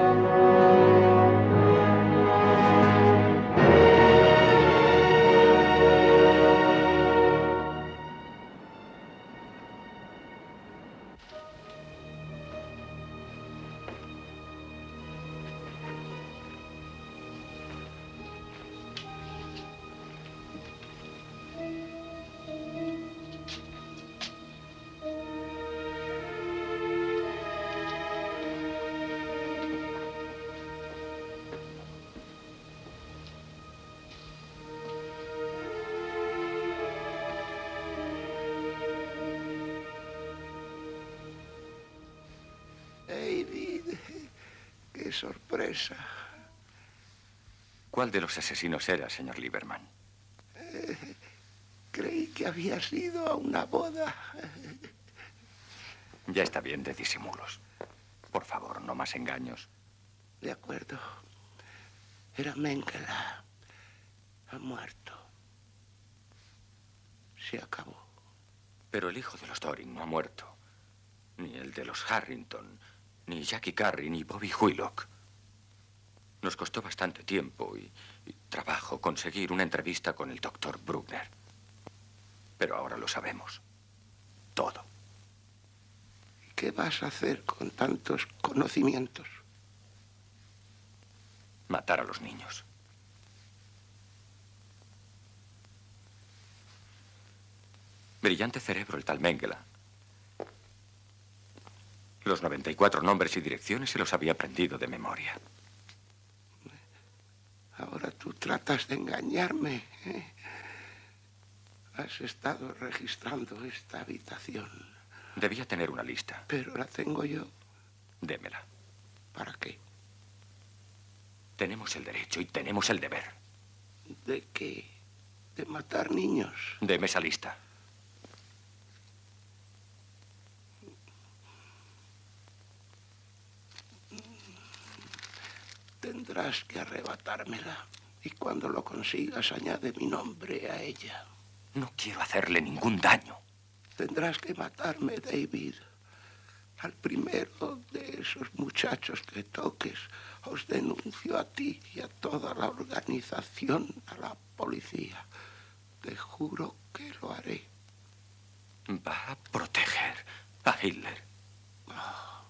David, qué sorpresa. ¿Cuál de los asesinos era, señor Lieberman? Eh, creí que había sido a una boda. Ya está bien de disimulos. Por favor, no más engaños. De acuerdo. Era Mengele. Ha muerto. Se acabó. Pero el hijo de los Doring no ha muerto. Ni el de los Harrington, ni Jackie Carey, ni Bobby Whitlock. Nos costó bastante tiempo y, y trabajo conseguir una entrevista con el doctor Bruckner. Pero ahora lo sabemos. Todo. ¿Y qué vas a hacer con tantos conocimientos? Matar a los niños. Brillante cerebro el tal Mengele. Los noventa y cuatro nombres y direcciones se los había aprendido de memoria. Ahora tú tratas de engañarme, ¿eh? Has estado registrando esta habitación. Debía tener una lista. Pero la tengo yo. Démela. ¿Para qué? Tenemos el derecho y tenemos el deber. ¿De qué? ¿De matar niños? Deme esa lista. Tendrás que arrebatármela. Y cuando lo consigas, añade mi nombre a ella. No quiero hacerle ningún daño. Tendrás que matarme, David. Al primero de esos muchachos que toques, os denuncio a ti y a toda la organización, a la policía. Te juro que lo haré. Va a proteger a Hitler. No.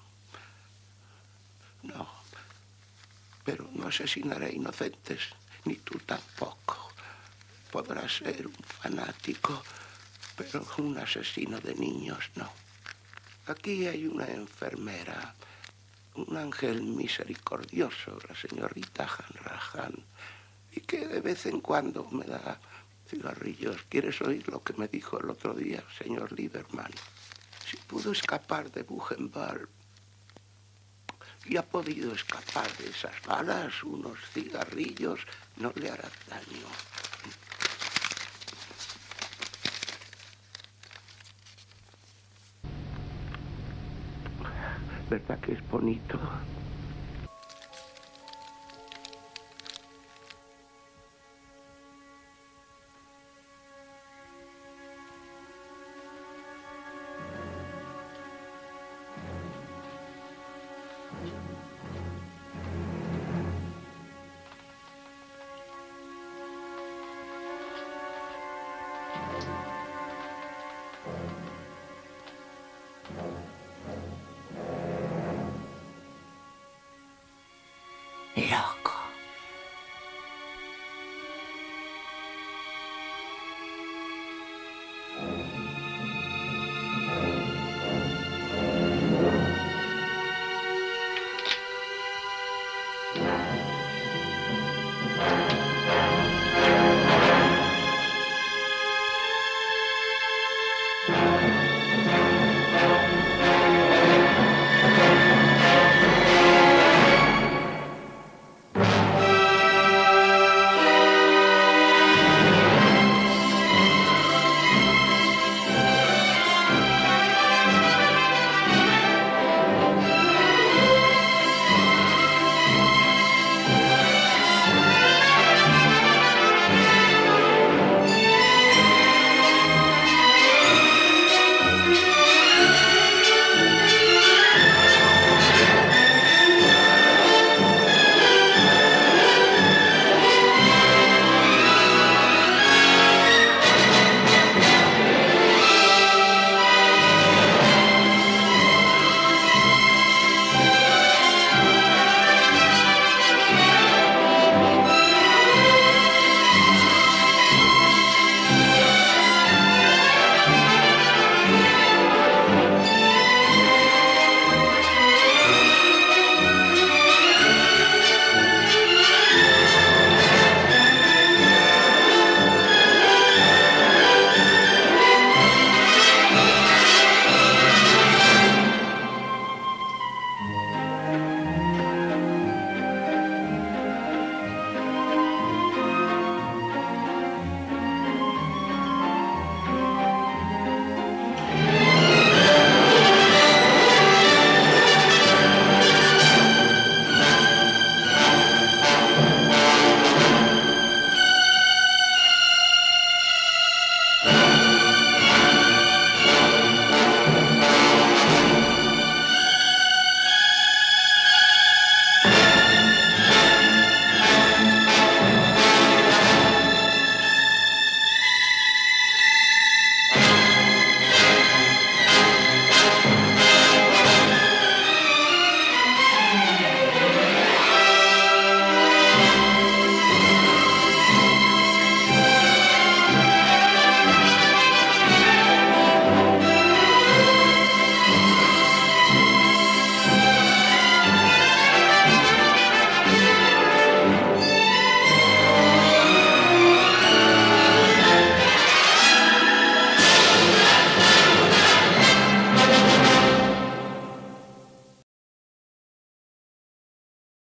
No. Pero no asesinaré inocentes, ni tú tampoco. Podrás ser un fanático, pero un asesino de niños no. Aquí hay una enfermera, un ángel misericordioso, la señorita Hanrahan, y que de vez en cuando me da cigarrillos. ¿Quieres oír lo que me dijo el otro día, señor Lieberman? Si pudo escapar de Buchenwald y ha podido escapar de esas balas, unos cigarrillos no le harán daño. ¿Verdad que es bonito? Lo